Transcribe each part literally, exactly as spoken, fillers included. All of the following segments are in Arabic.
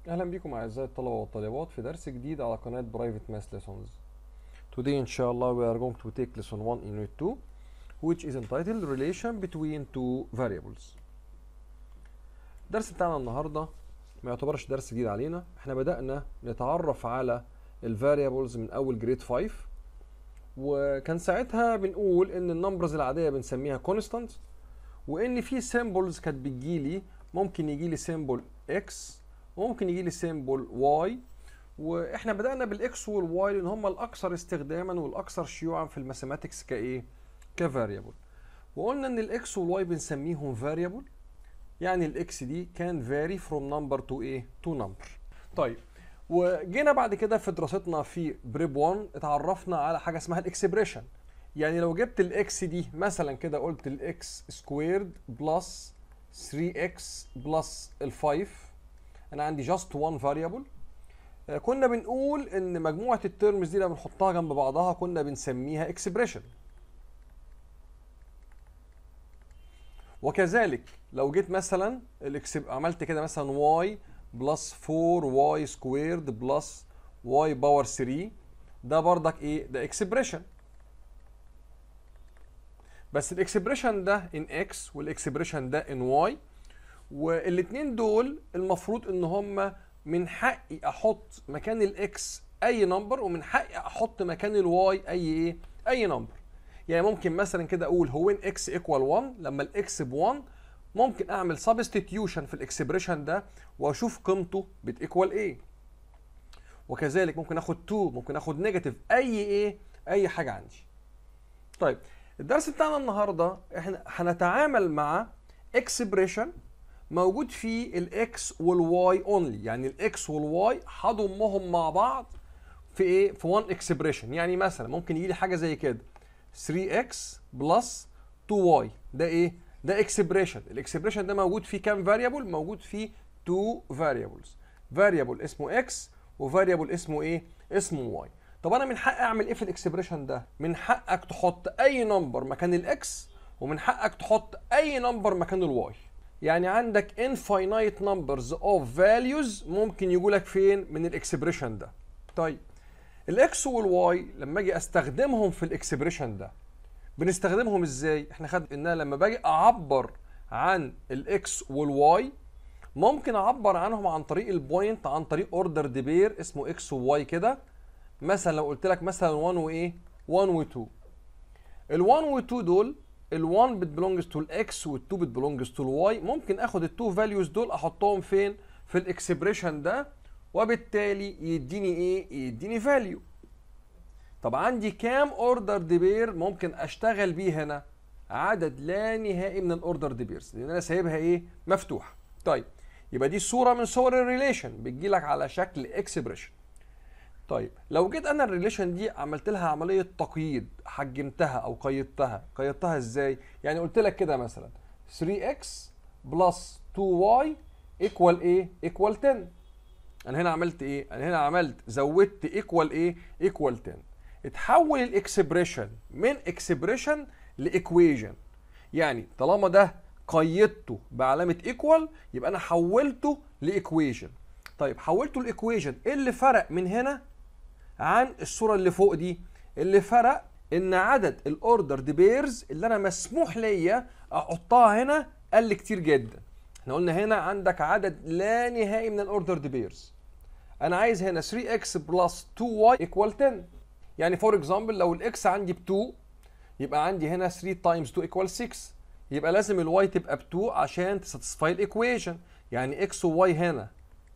اهلا بكم اعزائي الطلبه والطالبات في درس جديد على قناه برايفت ماس lessons. Today ان شاء الله we are going to take lesson one in unit two which is entitled relation between two variables. الدرس بتاعنا النهارده ما يعتبرش درس جديد علينا، احنا بدأنا نتعرف على الفاريبلز من اول جريد خمسة، وكان ساعتها بنقول ان النمبرز العاديه بنسميها constant، وان في سيمبلز كانت بتجيلي، ممكن يجيلي سيمبل x وممكن يجيلي سيمبل y، واحنا بدأنا بالاكس والواي لان هم الاكثر استخداما والاكثر شيوعا في الماثيماتكس كايه كفاريبل. وقلنا ان الاكس والواي بنسميهم فاريبل، يعني الاكس دي كان vary from number to ايه to number. طيب، وجينا بعد كده في دراستنا في بريب واحد اتعرفنا على حاجه اسمها الاكسبريشن. يعني لو جبت الاكس دي مثلا كده قلت الاكس سكويرد بلس ثري اكس بلس ال خمسة، انا عندي جاست وان فاريبل. كنا بنقول ان مجموعه الترمز دي لما بنحطها جنب بعضها كنا بنسميها اكسبريشن. وكذلك لو جيت مثلا عملت كده مثلا y بلس فور واي سكويرد بلس y باور ثري، ده بردك ايه؟ ده اكسبريشن. بس الاكسبريشن ده ان x والاكسبريشن ده ان y، والاثنين دول المفروض ان هم من حقي احط مكان الاكس اي نمبر، ومن حقي احط مكان الواي اي ايه اي نمبر. يعني ممكن مثلا كده اقول هو ان اكس ايكوال واحد، لما الاكس ب واحد ممكن اعمل سبستيتيوشن في الاكسبريشن ده واشوف قيمته بتيكوال ايه. وكذلك ممكن اخد اتنين، ممكن اخد نيجاتيف، اي ايه اي حاجه عندي. طيب، الدرس بتاعنا النهارده احنا هنتعامل مع اكسبريشن موجود فيه الاكس والواي اونلي، يعني الاكس والواي هضمهم مع بعض في ايه؟ في واحد اكسبريشن. يعني مثلا ممكن يجي لي حاجه زي كده ثري اكس بلس تو واي، ده ايه؟ ده اكسبريشن. الاكسبريشن ده موجود فيه كام فاريبل؟ موجود فيه تو فاريبلز، فاريبل اسمه اكس وفاريبل اسمه ايه؟ اسمه واي. طب انا من حقي اعمل ايه في الاكسبريشن ده؟ من حقك تحط اي نمبر مكان الاكس، ومن حقك تحط اي نمبر مكان الواي. يعني عندك infinite numbers of values ممكن يقولك فين؟ من الاكسبريشن ده. طيب، الاكس والواي لما اجي استخدمهم في الاكسبريشن ده بنستخدمهم ازاي؟ احنا خد ان لما باجي اعبر عن الاكس والواي ممكن اعبر عنهم عن طريق البوينت، عن طريق اوردر ديبير اسمه اكس وواي كده. مثلا لو قلت لك مثلا واحد وايه؟ واحد و اتنين، ال1 وال2 دول، ال1 بتبلونجز تو الاكس وال2 بتبلونجز تو الواي، ممكن اخد التو فاليوز دول احطهم فين؟ في الاكسبريشن ده، وبالتالي يديني ايه؟ يديني فاليو. طب عندي كام اوردر ديبير ممكن اشتغل بيه هنا؟ عدد لا نهائي من الاوردر ديبيرز، لان انا سايبها ايه؟ مفتوحه. طيب، يبقى دي صوره من صور الريليشن بتجي لك على شكل اكسبريشن. طيب، لو جيت انا الريليشن دي عملت لها عمليه تقييد، حجمتها او قيدتها، قيدتها ازاي؟ يعني قلت لك كده مثلا ثري اكس بلس تو واي ايكوال ايه؟ ايكوال عشرة. انا هنا عملت ايه؟ انا هنا عملت زودت ايكوال ايه؟ ايكوال عشرة. اتحول الاكسبريشن من اكسبريشن لايكويجن. يعني طالما ده قيدته بعلامه ايكوال يبقى انا حولته لايكويجن. طيب، حولته لايكويجن، ايه اللي فرق من هنا عن الصوره اللي فوق دي؟ اللي فرق ان عدد الاوردر ديبيرز اللي انا مسموح ليا احطها هنا قل كتير جدا. احنا قلنا هنا عندك عدد لا نهائي من الاوردر ديبيرز، انا عايز هنا ثري اكس بلس تو واي ايكوال عشرة. يعني فور اكزامبل لو الاكس عندي ب اتنين يبقى عندي هنا ثري تايمز اتنين ايكوال سكس، يبقى لازم الواي تبقى ب اتنين عشان تساتسفاي الايكويشن. يعني اكس وواي هنا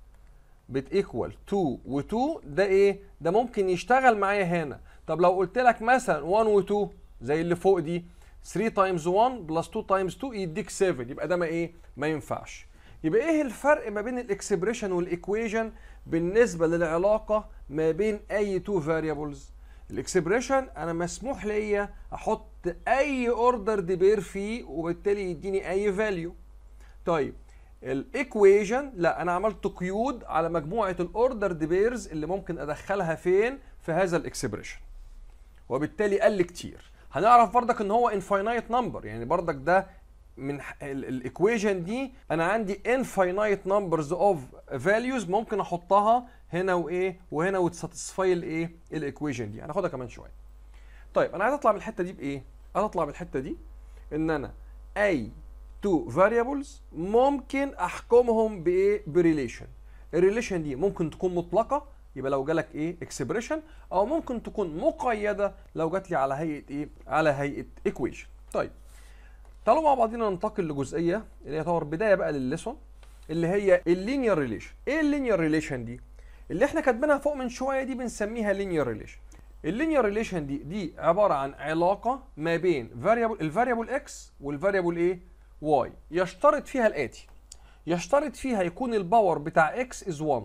بتيكوال اتنين و اتنين، ده ايه؟ ده ممكن يشتغل معايا هنا. طب لو قلت لك مثلا واحد و اتنين زي اللي فوق دي، ثري تايمز واحد بلس اتنين تايمز اتنين يديك سبعة، يبقى ده ما ايه؟ ما ينفعش. يبقى ايه الفرق ما بين الاكسبريشن والايكويشن بالنسبه للعلاقه ما بين اي تو فاريبلز؟ الاكسبريشن انا مسموح ليا احط اي اوردر ديبير فيه وبالتالي يديني اي فاليو. طيب، الايكويشن لا، انا عملت قيود على مجموعه الاوردر ديبيرز اللي ممكن ادخلها فين؟ في هذا الاكسبريشن، وبالتالي قل كتير. هنعرف بردك ان هو انفاينايت نمبر، يعني بردك ده من الايكويشن دي انا عندي infinite numbers of values ممكن احطها هنا وايه وهنا وتساتسفاي الايه الايكويشن دي. هناخدها كمان شويه. طيب انا عايز اطلع من الحته دي بايه؟ عايز اطلع من الحته دي ان انا اي تو variables ممكن احكمهم بايه؟ بريليشن. الريليشن دي ممكن تكون مطلقه يبقى لو جالك ايه؟ اكسبريشن، او ممكن تكون مقيده لو جات لي على هيئه ايه؟ على هيئه ايكويشن. طيب تعالوا مع بعضينا ننتقل لجزئيه اللي هي تعتبر بدايه بقى للليسون، اللي هي اللينير ريليشن. ايه اللينير ريليشن دي؟ اللي احنا كاتبينها فوق من شويه دي بنسميها لينير ريليشن. اللينير ريليشن دي دي عباره عن علاقه ما بين فاريبل الفاريبل اكس والفاريبل ايه؟ واي. يشترط فيها الاتي: يشترط فيها يكون الباور بتاع اكس از واحد،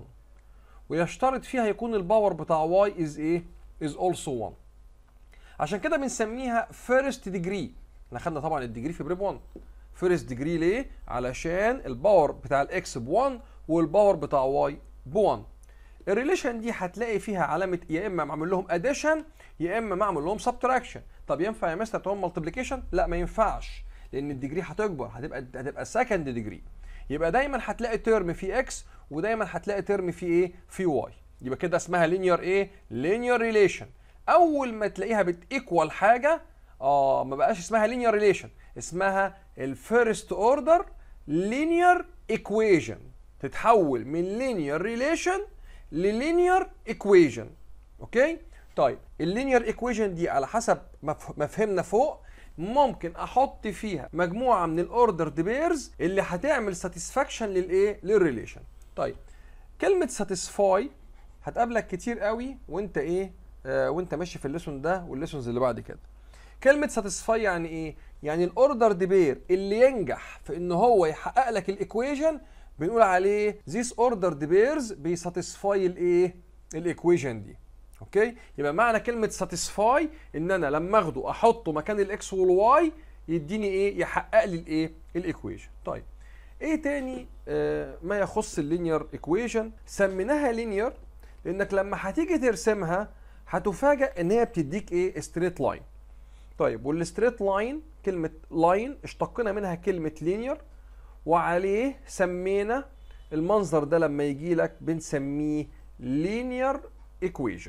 ويشترط فيها يكون الباور بتاع واي از ايه؟ از اولسو واحد. عشان كده بنسميها فيرست ديجري. احنا خدنا طبعا الديجري في بريب واحد. فيرست ديجري ليه؟ علشان الباور بتاع الاكس ب واحد والباور بتاع واي ب واحد. الريليشن دي هتلاقي فيها علامه يا اما معمول لهم اديشن يا اما معمول لهم سبتراكشن. طب ينفع يا مستر تقول مالتيبليكيشن؟ لا ما ينفعش، لان الديجري هتكبر، هتبقى هتبقى سكند ديجري. يبقى دايما هتلاقي ترم في اكس ودايما هتلاقي ترم في ايه؟ في واي. يبقى كده اسمها لينير ايه؟ لينير ريليشن. اول ما تلاقيها بتيكوال حاجه اه ما بقاش اسمها لينير ريليشن، اسمها الفيرست اوردر لينير ايكويشن. تتحول من لينير ريليشن للينير ايكويشن. اوكي؟ طيب اللينير ايكويشن دي على حسب ما فهمنا فوق ممكن احط فيها مجموعه من الاوردرد بيرز اللي هتعمل ساتسفاكشن للايه؟ للريليشن. طيب كلمه ساتسفاي هتقابلك كتير قوي وانت ايه؟ آه وانت ماشي في الليسون ده والليسونز اللي بعد كده. كلمه ساتسفاي يعني ايه؟ يعني الاوردرد بير اللي ينجح في ان هو يحقق لك الايكويشن بنقول عليه these ordered pairs بيساتسفاي الايه؟ الايكويشن دي. اوكي؟ يبقى معنى كلمه ساتسفاي ان انا لما اخده احطه مكان الاكس والواي يديني ايه؟ يحقق لي الايه؟ الايكويشن. طيب ايه تاني آه ما يخص اللينير ايكويشن؟ سميناها لينير لانك لما هتيجي ترسمها هتفاجئ ان هي بتديك ايه؟ ستريت لاين. طيب والستريت لاين كلمه لاين اشتقنا منها كلمه لينير، وعليه سمينا المنظر ده لما يجي لك بنسميه linear equation.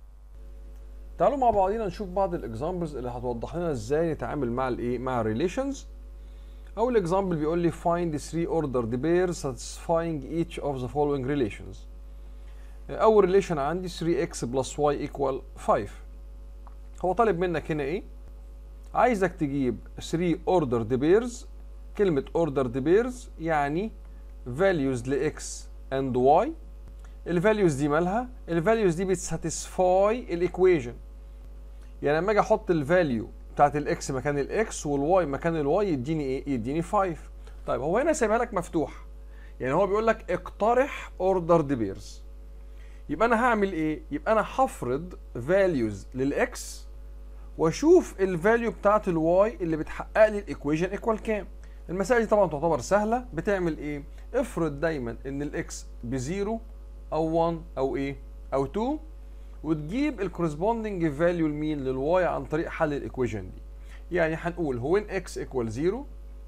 تعالوا مع بعضينا نشوف بعض الاكزامبلز اللي هتوضح لنا ازاي نتعامل مع الايه؟ مع الريليشنز. اول اكزامبل بيقول لي find three ordered pairs satisfying each of the following relations. اول ريليشن عندي three x plus y equal five. هو طالب منك هنا ايه؟ عايزك تجيب three ordered pairs. كلمة ordered pairs يعني values ل x and y. الفاليوز دي مالها؟ الفاليوز دي بتساتسفاي الايكويشن. يعني لما اجي احط الفاليو بتاعت الاكس مكان الاكس والواي مكان الواي يديني ايه؟ يديني خمسة. طيب هو هنا سايبها لك مفتوح. يعني هو بيقول لك اقترح ordered pairs. يبقى انا هعمل ايه؟ يبقى انا هفرض values للاكس واشوف الفاليو بتاعت الواي اللي بتحقق لي الايكويشن ايكوال كام. المسائل دي طبعا تعتبر سهله. بتعمل ايه؟ افرض دايما ان الاكس بزيرو او واحد او ايه؟ او اتنين، وتجيب الكورسبوندنج فاليو لمين؟ للواي عن طريق حل الايكويشن دي. يعني هنقول هو ان اكس ايكوال زيرو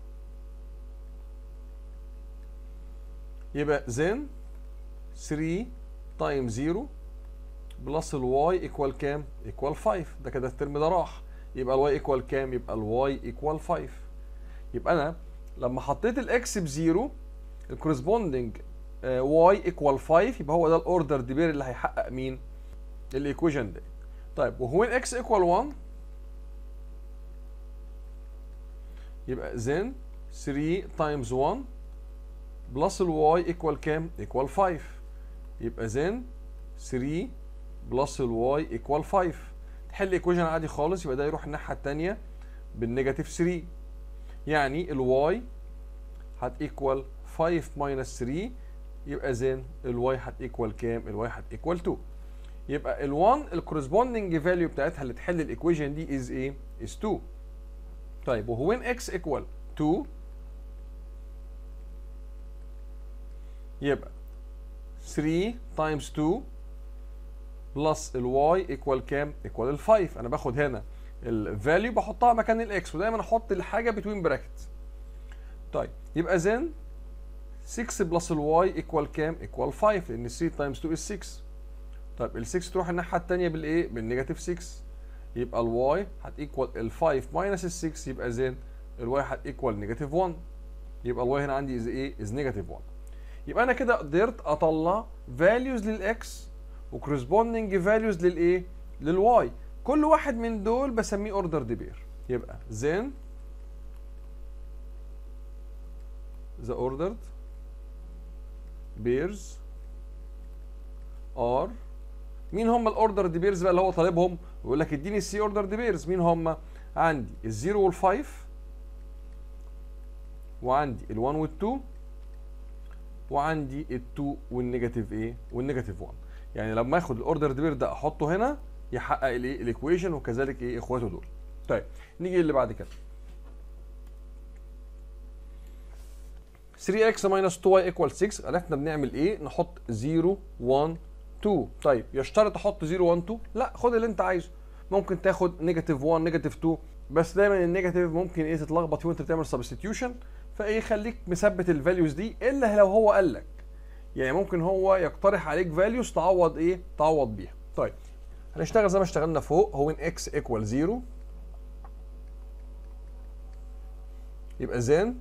يبقى زين ثلاثة تايم زيرو بلس الواي ايكوال كام؟ ايكوال خمسة. ده كده الترم ده راح. يبقى الواي ايكوال كام؟ يبقى الواي ايكوال خمسة. يبقى انا لما حطيت الاكس بزيرو الكورسبوندنج واي ايكوال خمسة، يبقى هو ده الاوردر ديبير اللي هيحقق مين؟ الايكويشن ده. طيب وهو ان اكس ايكوال واحد يبقى زين ثلاثة تايمز واحد بلس الواي ايكوال كام؟ ايكوال خمسة. يبقى زين ثلاثة بلس الواي ايكوال خمسة. تحل ايكويشن عادي خالص. يبقى ده يروح الناحيه الثانيه بالنيجاتيف ثلاثة. يعني الواي هتيكوال خمسة ماينس ثلاثة. يبقى زين الواي هتيكوال كام؟ الواي هتيكوال اتنين. يبقى ال1 الكورسبوندنج فاليو بتاعتها اللي تحل الايكويشن دي از ايه؟ از اتنين. طيب وهو ان اكس ايكوال اتنين يبقى ثلاثة تايمز اتنين بلس الواي ايكوال كام؟ ايكوال ال خمسة. انا باخد هنا الفاليو بحطها مكان الاكس، ودايما احط الحاجه بتوين براكت. طيب يبقى زين ستة بلس الواي ايكوال كام؟ ايكوال خمسة، لان ثلاثة تايمز اتنين is ستة. طيب ال ستة تروح الناحيه الثانيه بالايه؟ بالنيجاتيف ستة. يبقى الواي هتيكوال ال خمسة ماينس ال ستة، يبقى زين الواي هتيكوال نيجاتيف واحد. يبقى الواي هنا عندي از ايه؟ از نيجاتيف واحد. يبقى انا كده قدرت اطلع فاليوز للاكس وكورسبوندنج فاليوز للايه؟ للواي. كل واحد من دول بسميه اوردرد بير. يبقى زين the ordered pairs are، مين هم الاوردرد بيرز بقى اللي هو طالبهم؟ ويقول لك اديني السي اوردرد بيرز. مين هم؟ عندي الزيرو والفايف، وعندي ال1 وال2، وعندي ال2 والنيجاتيف ايه؟ والنيجاتيف واحد. يعني لما اخد الاوردرد بير ده احطه هنا يحقق الايه؟ الايكويشن، وكذلك ايه اخواته دول. طيب نيجي اللي بعد كده. ثري اكس minus تو واي ايكوال ستة. عرفنا بنعمل ايه؟ نحط زيرو واحد اتنين. طيب يشترط احط زيرو واحد اتنين؟ لا، خد اللي انت عايزه. ممكن تاخد نيجاتيف واحد نيجاتيف اتنين، بس دايما النيجاتيف ممكن ايه تتلخبط فيه وانت بتعمل سبستيتيوشن، فايه خليك مثبت الفاليوز دي الا لو هو قال لك. يعني ممكن هو يقترح عليك فاليوز تعوض ايه؟ تعوض بيها. طيب هنشتغل زي ما اشتغلنا فوق. هو ان اكس ايكوال صفر، يبقى زين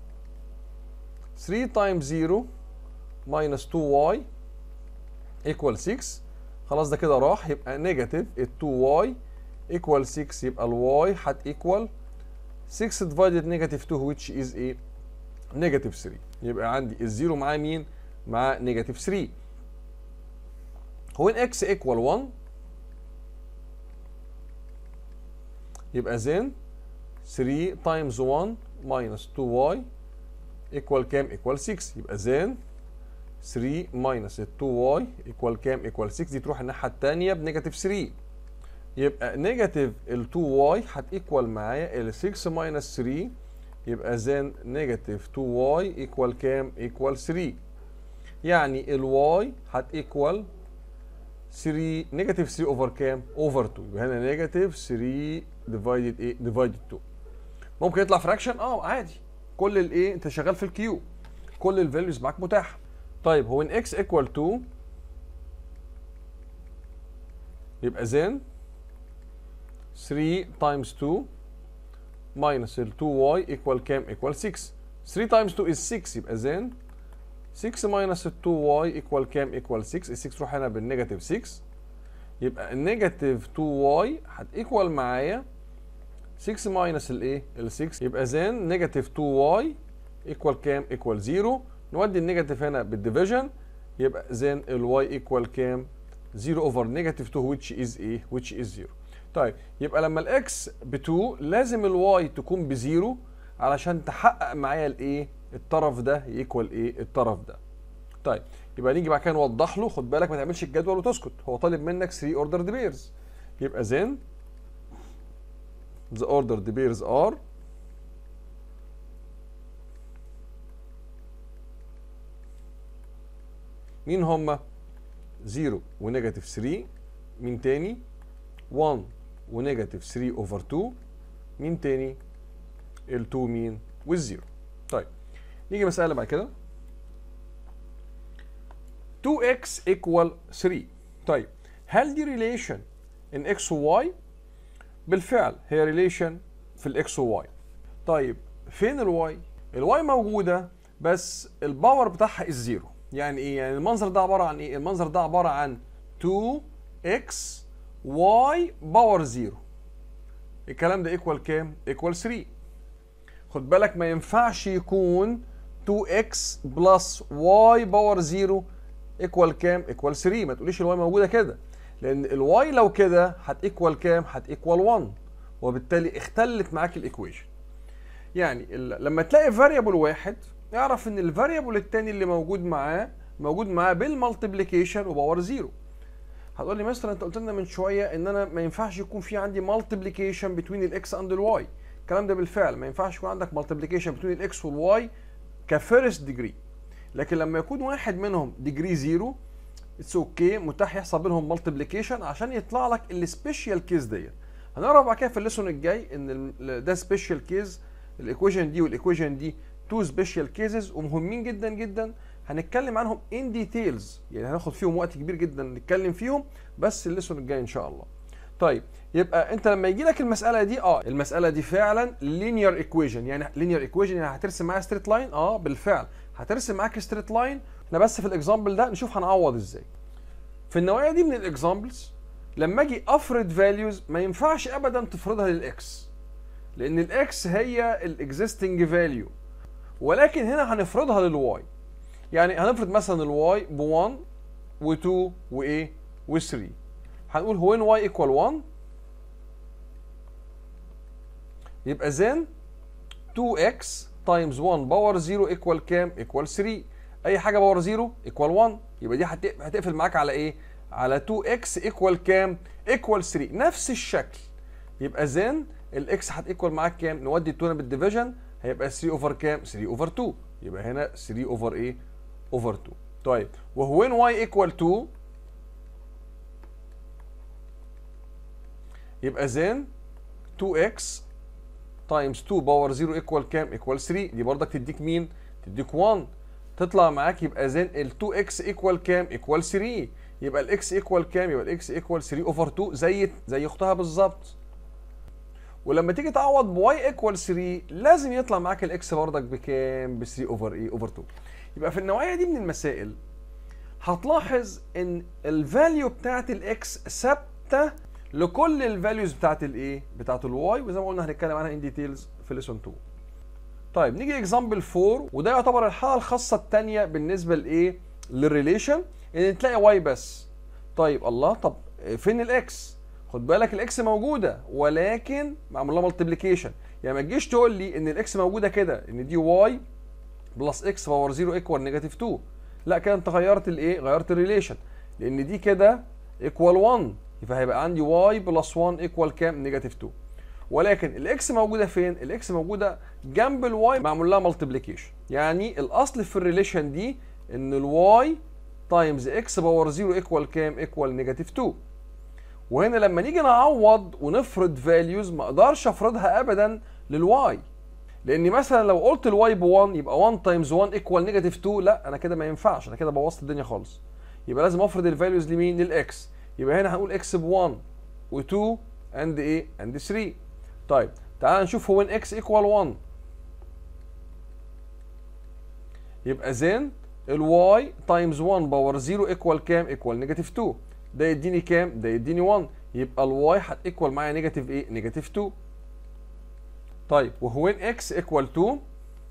ثري تايمز صفر minus تو واي equal ستة. خلاص ده كده راح، يبقى نيجاتيف ال تو واي equal ستة. يبقى الواي هت equal ستة divided negative two which is ايه؟ نيجاتيف ثري. يبقى عندي الزيرو معاه مين؟ مع نيجاتيف ثري. هو ان اكس equal واحد، يبقى زين ثري تايمز واحد minus تو واي equal كام؟ equal ستة. يبقى زين ثري minus ال تو واي equal كام؟ equal ستة. دي تروح الناحية التانية بنيجاتيف ثري. يبقى نيجاتيف ال تو واي هت equal معايا ال ستة minus ثري، يبقى زين نيجاتيف تو واي equal كام؟ equal ثري. يعني ال y هت equal ثري نيجاتيف ثري اوفر كام؟ اوفر تو. يبقى هنا نيجاتيف ثري divided ايه؟ divided تو. ممكن يطلع فراكشن؟ اه عادي. كل الايه؟ انت شغال في الكيو، كل الفاليوز معاك متاحه. طيب هو ان x equal تو، يبقى زين ثري تايمز تو minus ال تو واي equal كام؟ equal ستة. ثري تايمز تو is ستة، يبقى زين ستة minus ال تو واي equal كام؟ equal ستة. ال ستة تروح هنا بالنيجاتيف ستة، يبقى النيجاتيف تو واي هت equal معايا ستة minus الايه؟ ال ستة، يبقى زين نيجاتيف تو واي equal كام؟ equal صفر. نودي النيجاتيف هنا بالديفيجن، يبقى زين الواي equal كام؟ صفر اوفر نيجاتيف تو which is ايه؟ which is صفر. طيب يبقى لما الاكس ب اتنين لازم الواي تكون بزيرو علشان تحقق معايا الايه؟ الطرف ده يكوال ايه؟ الطرف ده. طيب يبقى نيجي بعد كده نوضح له. خد بالك ما تعملش الجدول وتسكت، هو طالب منك ثري اوردرد بيرز. يبقى زين the ordered pairs are مين هما؟ صفر ونيجاتيف ثري. مين تاني؟ واحد ونيجاتيف ثري اوفر تو. مين تاني؟ ال تو مين؟ والزيرو. طيب نيجي مسألة بعد كده. تو اكس equal ثري. طيب هل دي ريليشن ان اكس وواي؟ بالفعل هي ريليشن في الاكس وواي. طيب فين الواي؟ الواي موجودة بس الباور بتاعها الزيرو. يعني ايه؟ يعني المنظر ده عبارة عن ايه؟ المنظر ده عبارة عن تو اكس واي باور زيرو. الكلام ده ايكوال كام؟ ايكوال ثري. خد بالك ما ينفعش يكون تو اكس بلس واي باور زيرو ايكوال كام؟ ايكوال ثري. ما تقوليش الواي موجوده كده، لان الواي لو كده هت ايكوال كام؟ هت ايكوال واحد، وبالتالي اختلت معاك الايكويشن. يعني لما تلاقي فاريبل واحد اعرف ان الفاريبل الثاني اللي موجود معاه موجود معاه بالمالتيبليكيشن وباور زيرو. هتقول لي مستر انت قلت لنا من شويه ان انا ما ينفعش يكون في عندي مالتيبليكيشن بين الاكس اند الواي. الكلام ده بالفعل ما ينفعش يكون عندك مالتيبليكيشن بين الاكس والواي كفيرست ديجري، لكن لما يكون واحد منهم ديجري زيرو اتس اوكي، متاح يحصل بينهم مالتيبليكيشن عشان يطلع لك السبيشال كيس ديت. هنعرف بعد كده في الليسون الجاي ان ده سبيشال كيس. الايكويشن دي والايكويشن دي تو سبيشال كيسز ومهمين جدا جدا، هنتكلم عنهم ان ديتيلز، يعني هناخد فيهم وقت كبير جدا نتكلم فيهم، بس الليسون الجاي ان شاء الله. طيب يبقى انت لما يجي لك المساله دي، اه المساله دي فعلا لينير ايكويشن، يعني لينير ايكويشن يعني هترسم معاها ستريت لاين، اه بالفعل هترسم معاك ستريت لاين. احنا بس في الاكزامبل ده نشوف هنعوض ازاي. في النوعيه دي من الاكزامبلز لما اجي افرض فاليوز ما ينفعش ابدا تفرضها للاكس، لان الاكس هي الاكزيستنج فاليو، ولكن هنا هنفرضها للواي. يعني هنفرض مثلا الواي ب واحد و2 وايه و3. هنقول when y equal واحد يبقى then تو اكس times واحد باور صفر equal كام؟ equal ثلاثة. اي حاجه باور صفر equal واحد، يبقى دي هتقفل معاك على ايه؟ على تو اكس equal كام؟ equal ثلاثة. نفس الشكل، يبقى then الاكس هتيكوال معاك كام؟ نودي اتنين بالديفيجن هيبقى ثلاثة اوفر كام؟ ثلاثة اوفر اتنين، يبقى هنا ثلاثة اوفر ايه؟ اوفر اتنين. طيب وهوين y equal اتنين يبقى then تو اكس تايمز اتنين باور صفر equal كام؟ equal ثلاثة. دي برضك تديك مين؟ تديك واحد. تطلع معاك يبقى then ال تو اكس equal كام؟ equal ثلاثة. يبقى الاكس equal كام؟ يبقى الاكس equal ثلاثة اوفر اتنين زي زي اختها بالظبط. ولما تيجي تعوض بواي ايكوال ثلاثة لازم يطلع معاك الاكس بردك بكام؟ ب ثلاثة اوفر ايه؟ اوفر اتنين. يبقى في النوعيه دي من المسائل هتلاحظ ان الفاليو بتاعت الاكس ثابته لكل الفاليوز بتاعت الايه؟ بتاعت الواي، وزي ما قلنا هنتكلم عنها ان ديتيلز في ليسون اتنين. طيب نيجي اكزامبل اربعة، وده يعتبر الحاله الخاصه الثانيه بالنسبه لايه؟ للريليشن، ان تلاقي واي بس. طيب الله، طب فين الاكس؟ خد بالك الاكس موجوده ولكن معمول لها مالتيبليكيشن، يعني ما تجيش تقول لي ان الاكس موجوده كده ان دي واي بلس اكس باور صفر ايكوال نيجاتيف اتنين. لا كده انت غيرت الايه؟ غيرت الريليشن، لان دي كده ايكوال واحد، يبقى هيبقى عندي واي بلس واحد ايكوال كام؟ نيجاتيف اتنين. ولكن الاكس موجوده فين؟ الاكس موجوده جنب الواي معمول لها مالتيبليكيشن، يعني الاصل في الريليشن دي ان الواي تايمز اكس باور صفر ايكوال كام؟ ايكوال نيجاتيف اتنين. وهنا لما نيجي نعوض ونفرض فاليوز ما اقدرش افرضها ابدا للواي، لان مثلا لو قلت الواي ب واحد يبقى واحد تايمز واحد ايكوال نيجاتيف اتنين، لا انا كده ما ينفعش، انا كده بوظت الدنيا خالص. يبقى لازم افرض الفاليوز لمين؟ للاكس. يبقى هنا هنقول اكس ب واحد و2 اند ايه؟ اند ثلاثة. طيب تعال نشوف هو ان اكس ايكوال واحد يبقى زين الواي تايمز واحد باور صفر ايكوال كام؟ ايكوال نيجاتيف اتنين. ده يديني كام؟ ده يديني واحد، يبقى الواي هتيكوال معايا نيجاتيف ايه؟ نيجاتيف اتنين. طيب وهوين اكس ايكوال اتنين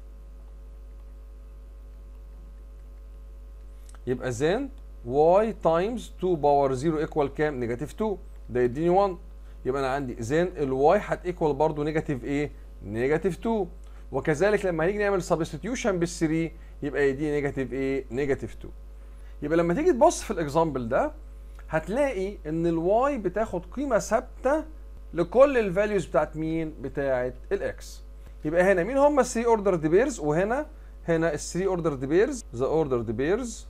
يبقى زين واي تايمز اتنين باور صفر ايكوال كام؟ نيجاتيف اتنين. ده يديني واحد، يبقى انا عندي زين الواي هتيكوال برضه نيجاتيف ايه؟ نيجاتيف اتنين. وكذلك لما هنيجي نعمل سبستيتيوشن بال ثلاثة يبقى يديني نيجاتيف ايه؟ نيجاتيف اتنين. يبقى لما تيجي تبص في الاكزامبل ده هتلاقي ان الواي بتاخد قيمه ثابته لكل الفاليوز بتاعت مين؟ بتاعت الاكس. يبقى هنا مين هم ال ثلاثة اوردرد بيرز؟ وهنا هنا ال ثلاثة اوردرد بيرز، ذا اوردرد بيرز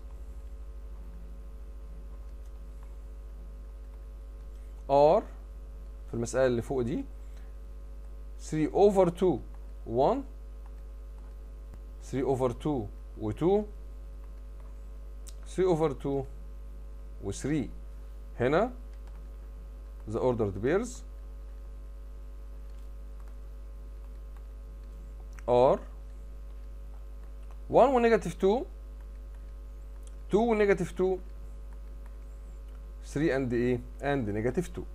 ار في المساله اللي فوق دي ثلاثة اوفر اتنين واحد، ثلاثة اوفر اتنين و2، ثلاثة اوفر اتنين و3. هنا the ordered pairs are واحد و negative اتنين، اتنين و negative اتنين، ثلاثة and ايه؟ and negative اتنين.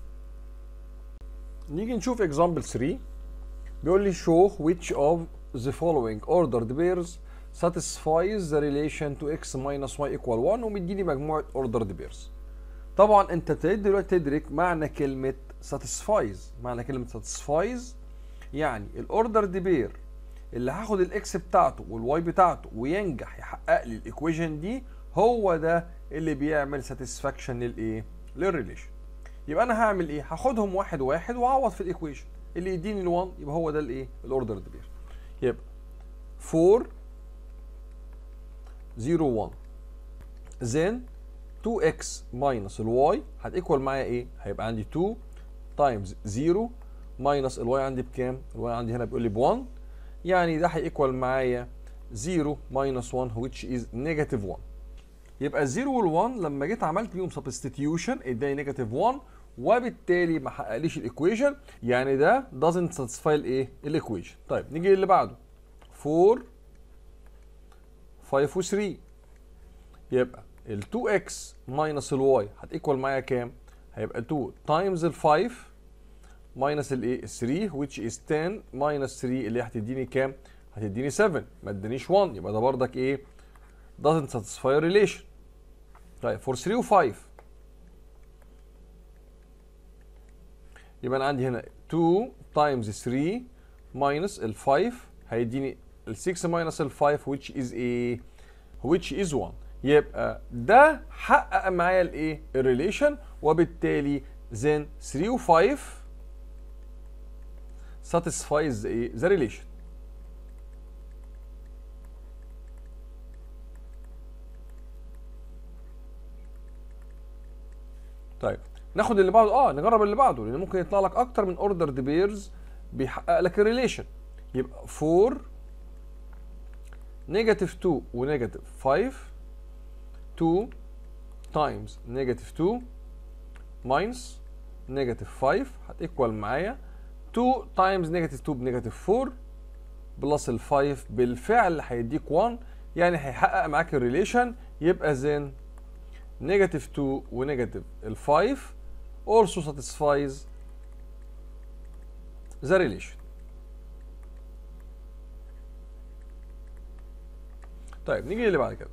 نيجي نشوف example ثلاثة، بيقول لي show which of the following ordered pairs satisfies the relation to x minus y equal واحد، ومديني مجموعة ordered pairs. طبعا انت ابتديت دلوقتي تدرك معنى كلمة satisfies. معنى كلمة satisfies يعني الاوردرد بير اللي هاخد الاكس بتاعته والواي بتاعته وينجح يحقق لي الايكويشن دي، هو ده اللي بيعمل satisfaction للايه؟ للريليشن. يبقى انا هعمل ايه؟ هاخدهم واحد واحد واعوض في الايكويشن اللي يديني ال1، يبقى هو ده الايه؟ الاوردرد بير. يبقى أربعة صفر واحد then تو اكس minus الواي هتيكوال معايا ايه؟ هيبقى عندي اتنين تايمز صفر minus الواي عندي بكام؟ الواي عندي هنا بيقول لي ب واحد، يعني ده هيكوال معايا زيرو minus واحد which is negative واحد. يبقى الزيرو وال1 لما جيت عملت بيهم سبستيتيوشن اداني نيجاتيف واحد، وبالتالي ما حققليش الايكويشن، يعني ده doesn't satisfy الايه؟ الايكويشن. طيب نيجي اللي بعده أربعة خمسة و ثلاثة. يبقى ال تو اكس minus الواي هتيكوال معايا كام؟ هيبقى اتنين times ال خمسة minus الايه؟ ال ثلاثة which is عشرة minus ثلاثة اللي هتديني كام؟ هتديني سبعة، ما ادانيش واحد، يبقى ده بردك ايه؟ doesn't satisfy relation. طيب for ثلاثة و خمسة يبقى انا عندي هنا اتنين times ثلاثة minus ال خمسة هيديني ال ستة minus ال خمسة which is ايه؟ which is واحد. يبقى ده حقق معايا الايه؟ الريليشن، وبالتالي then ثلاثة و خمسة satisfies the ايه؟ the relation. طيب ناخد اللي بعده، اه نجرب اللي بعده، لان ممكن يطلع لك اكتر من اوردرد بيرز بيحقق لك الريليشن. يبقى أربعة نيجاتيف اتنين ونيجاتيف خمسة اتنين تايمز نيجاتيف اتنين ماينس نيجاتيف خمسة هتيكوال معايا اتنين تايمز نيجاتيف اتنين بنيجاتيف أربعة بلس ال خمسة بالفعل هيديك واحد، يعني هيحقق معاك الريليشن. يبقى زين نيجاتيف اتنين ونيجاتيف ال خمسة also satisfies the relation. طيب نيجي اللي بعد كده.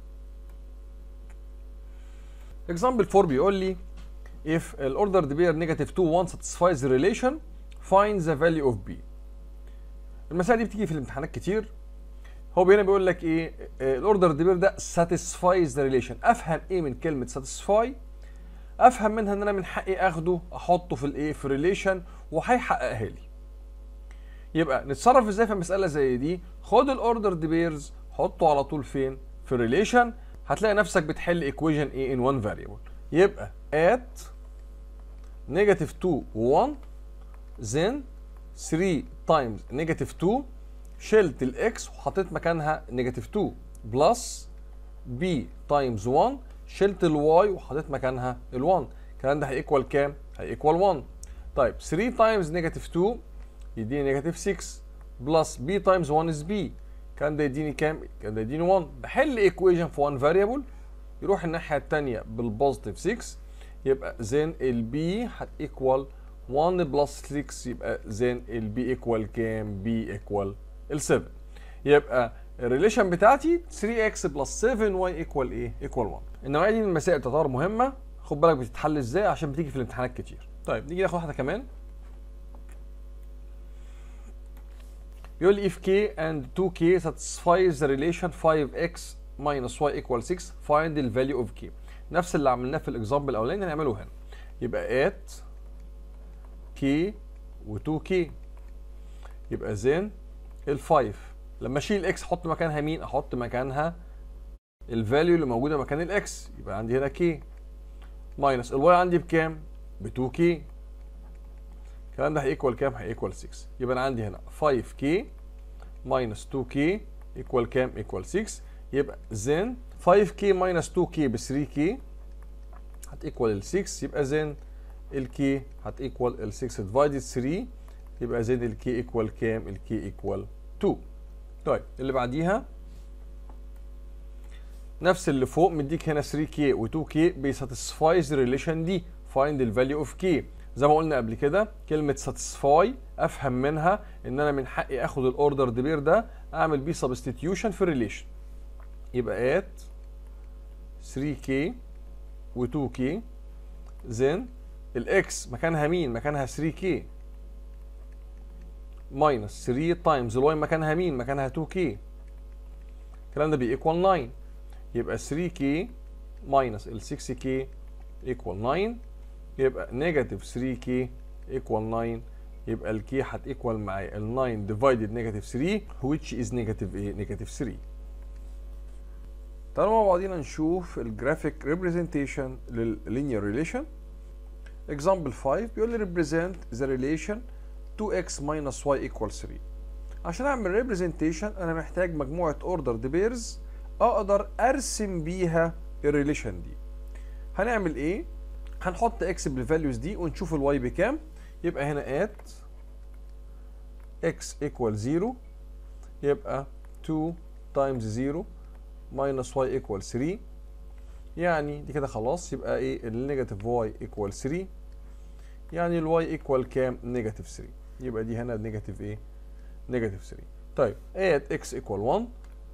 example أربعة بيقول لي if the ordered pair negative اتنين واحد satisfies the relation find the value of b. المسائل دي بتيجي في الامتحانات كتير. هو هنا بيقول لك ايه؟ الاوردرد بير ده satisfies the relation. افهم ايه من كلمه satisfy؟ افهم منها ان انا من حقي اخده احطه في الايه؟ في الريليشن، وهيحققها لي. يبقى نتصرف ازاي في مساله زي دي؟ خد الاوردرد بيرز حطه على طول فين؟ في الريليشن. هتلاقي نفسك بتحل ايكويشن ايه؟ in one variable. يبقى at negative اتنين و واحد then ثلاثة times negative اتنين شلت الاكس وحطيت مكانها نيجاتيف اتنين بلس بي تايمز واحد شلت الواي وحطيت مكانها ال1. الكلام ده هيكوال كام؟ هيكوال واحد. طيب ثلاثة تايمز نيجاتيف اتنين يديني نيجاتيف ستة بلس بي تايمز واحد از بي. الكلام ده يديني كام؟ الكلام ده يديني واحد. بحل ايكويشن في واحد فاريبل يروح الناحيه الثانيه بالبوزيتيف ستة، يبقى زين البي هتيكوال واحد بلس ستة، يبقى زين البي ايكوال كام؟ بي ايكوال ال سبعة. يبقى الريليشن بتاعتي ثلاثة اكس بلس سبعة واي ايكوال ايه؟ ايكوال واحد. النوعيه دي من المسائل تعتبر مهمه، خد بالك بتتحل ازاي عشان بتيجي في الامتحانات كتير. طيب نيجي ناخد واحده كمان. بيقول لي if k and two k satisfies the relation five x minus y equal six find the value of k. نفس اللي عملناه في الاكزامبل الاولاني هنعمله هنا. يبقى at k و تو كي يبقى زين ال خمسة لما اشيل الاكس احط مكانها مين؟ احط مكانها الفاليو اللي موجوده مكان الاكس، يبقى عندي هنا كي ماينس الواي عندي بكام؟ ب اتنين كي. الكلام ده هيكوال كام؟ هيكوال ستة. يبقى انا عندي هنا خمسة كي ماينس اتنين كي ايكوال كام؟ ايكوال ستة. يبقى زين خمسة كي ماينس اتنين كي ب ثلاثة كي هتيكوال ال ستة، يبقى زين الكي هتيكوال ال ستة ديفايدد ثلاثة، يبقى زين الكي ايكوال كام؟ الكي ايكوال اتنين. طيب اللي بعديها نفس اللي فوق، مديك هنا ثلاثة كي و اتنين كي بيساتسفايز الريليشن دي. فايند الفاليو اوف كي. زي ما قلنا قبل كده كلمه ساتسفاي افهم منها ان انا من حقي اخد الاوردر بير ده اعمل بيه سبستيتيوشن في الريليشن. يبقى ات ثلاثة كي و اتنين كي زين الاكس مكانها مين؟ مكانها ثلاثة كي ماينس ثلاثة تايمز الواي مكانها مين؟ مكانها اتنين كي. الكلام ده بيكوال تسعة، يبقى ثلاثة كي ماينس ال ستة كي ايكوال تسعة، يبقى نيجاتيف ثلاثة كي ايكوال تسعة، يبقى الكي هتيكوال معايا ال تسعة ديفايدد نيجاتيف ثلاثة which is نيجاتيف ايه؟ نيجاتيف ثلاثة. تعالوا مع بعضينا نشوف الجرافيك ريبريزنتيشن لللينير ريليشن. اكزامبل خمسة بيقول لي represent the relation two x minus y equals three. عشان اعمل ريبريزنتيشن انا محتاج مجموعه اوردرد بيرز اقدر ارسم بيها الريليشن دي. هنعمل ايه؟ هنحط اكس بالفاليوز دي ونشوف الواي بكام. يبقى هنا ات x equal زيرو يبقى تو times زيرو minus y equal ثري. يعني دي كده خلاص يبقى ايه النيجاتيف y equal ثري، يعني الواي equal كام؟ نيجاتيف ثري. يبقى دي هنا نيجاتيف ايه؟ نيجاتيف ثري. طيب at x equal ون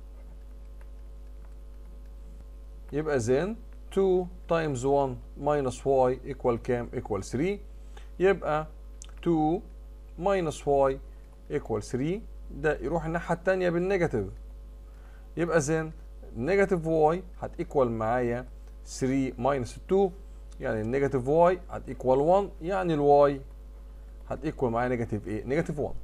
يبقى then تو times ون minus y equal كام؟ equal ثري. يبقى تو minus y equal ثري ده يروح الناحية التانية بالنيجاتيف. يبقى then نيجاتيف y هتيكوال معايا ثري minus تو، يعني النيجاتيف y هتيكوال ون، يعني الواي هتيكوال معايا نيجاتيف ايه؟ نيجاتيف ون.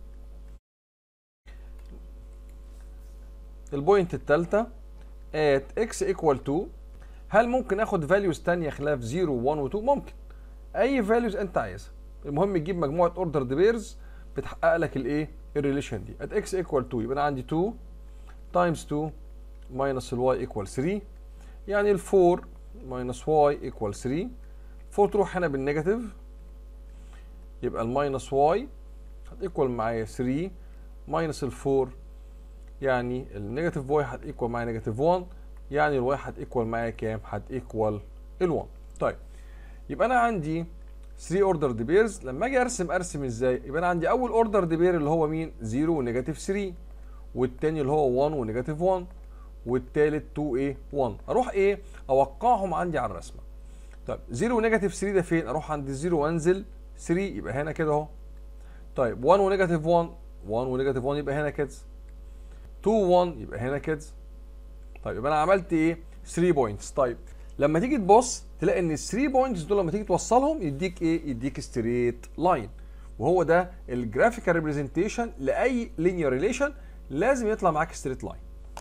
البوينت التالتة at x equal تو، هل ممكن اخد فاليوز تانية خلاف زيرو وون و تو؟ ممكن اي فاليوز انت عايزها، المهم تجيب مجموعة اوردرد بيرز بتحقق لك الايه؟ الريليشن دي. at x equal تو يبقى انا عندي تو times تو minus الواي equal ثري، يعني ال فور minus y equal ثري. فور تروح هنا بالنيجاتيف يبقى الماينس y هتيكوال معايا ثري minus ال فور، يعني النيجاتيف y هتيكوال معايا نيجاتيف ون، يعني الواي هتيكوال معايا كام؟ هتيكوال ال ون. طيب يبقى انا عندي ثري اوردرد بيرز. لما اجي ارسم ارسم ازاي؟ يبقى انا عندي اول اوردرد بير اللي هو مين؟ زيرو ونيجاتيف ثري، والتاني اللي هو ون ونيجاتيف ون، والتالت تو ايه؟ ون. اروح ايه؟ اوقعهم عندي على الرسمه. طيب زيرو ونيجاتيف ثري ده فين؟ اروح عند الزيرو وانزل ثري يبقى هنا كده اهو. طيب ون ونيجاتيف ون، ون ونيجاتيف ون يبقى هنا كده. تو ون يبقى هنا كده. طيب يبقى انا عملت ايه؟ ثري بوينتس. طيب لما تيجي تبص تلاقي ان ال ثري بوينتس دول لما تيجي توصلهم يديك ايه؟ يديك ستريت لاين، وهو ده الجرافيكال ريبريزنتيشن لاي لينير ريليشن، لازم يطلع معاك ستريت لاين.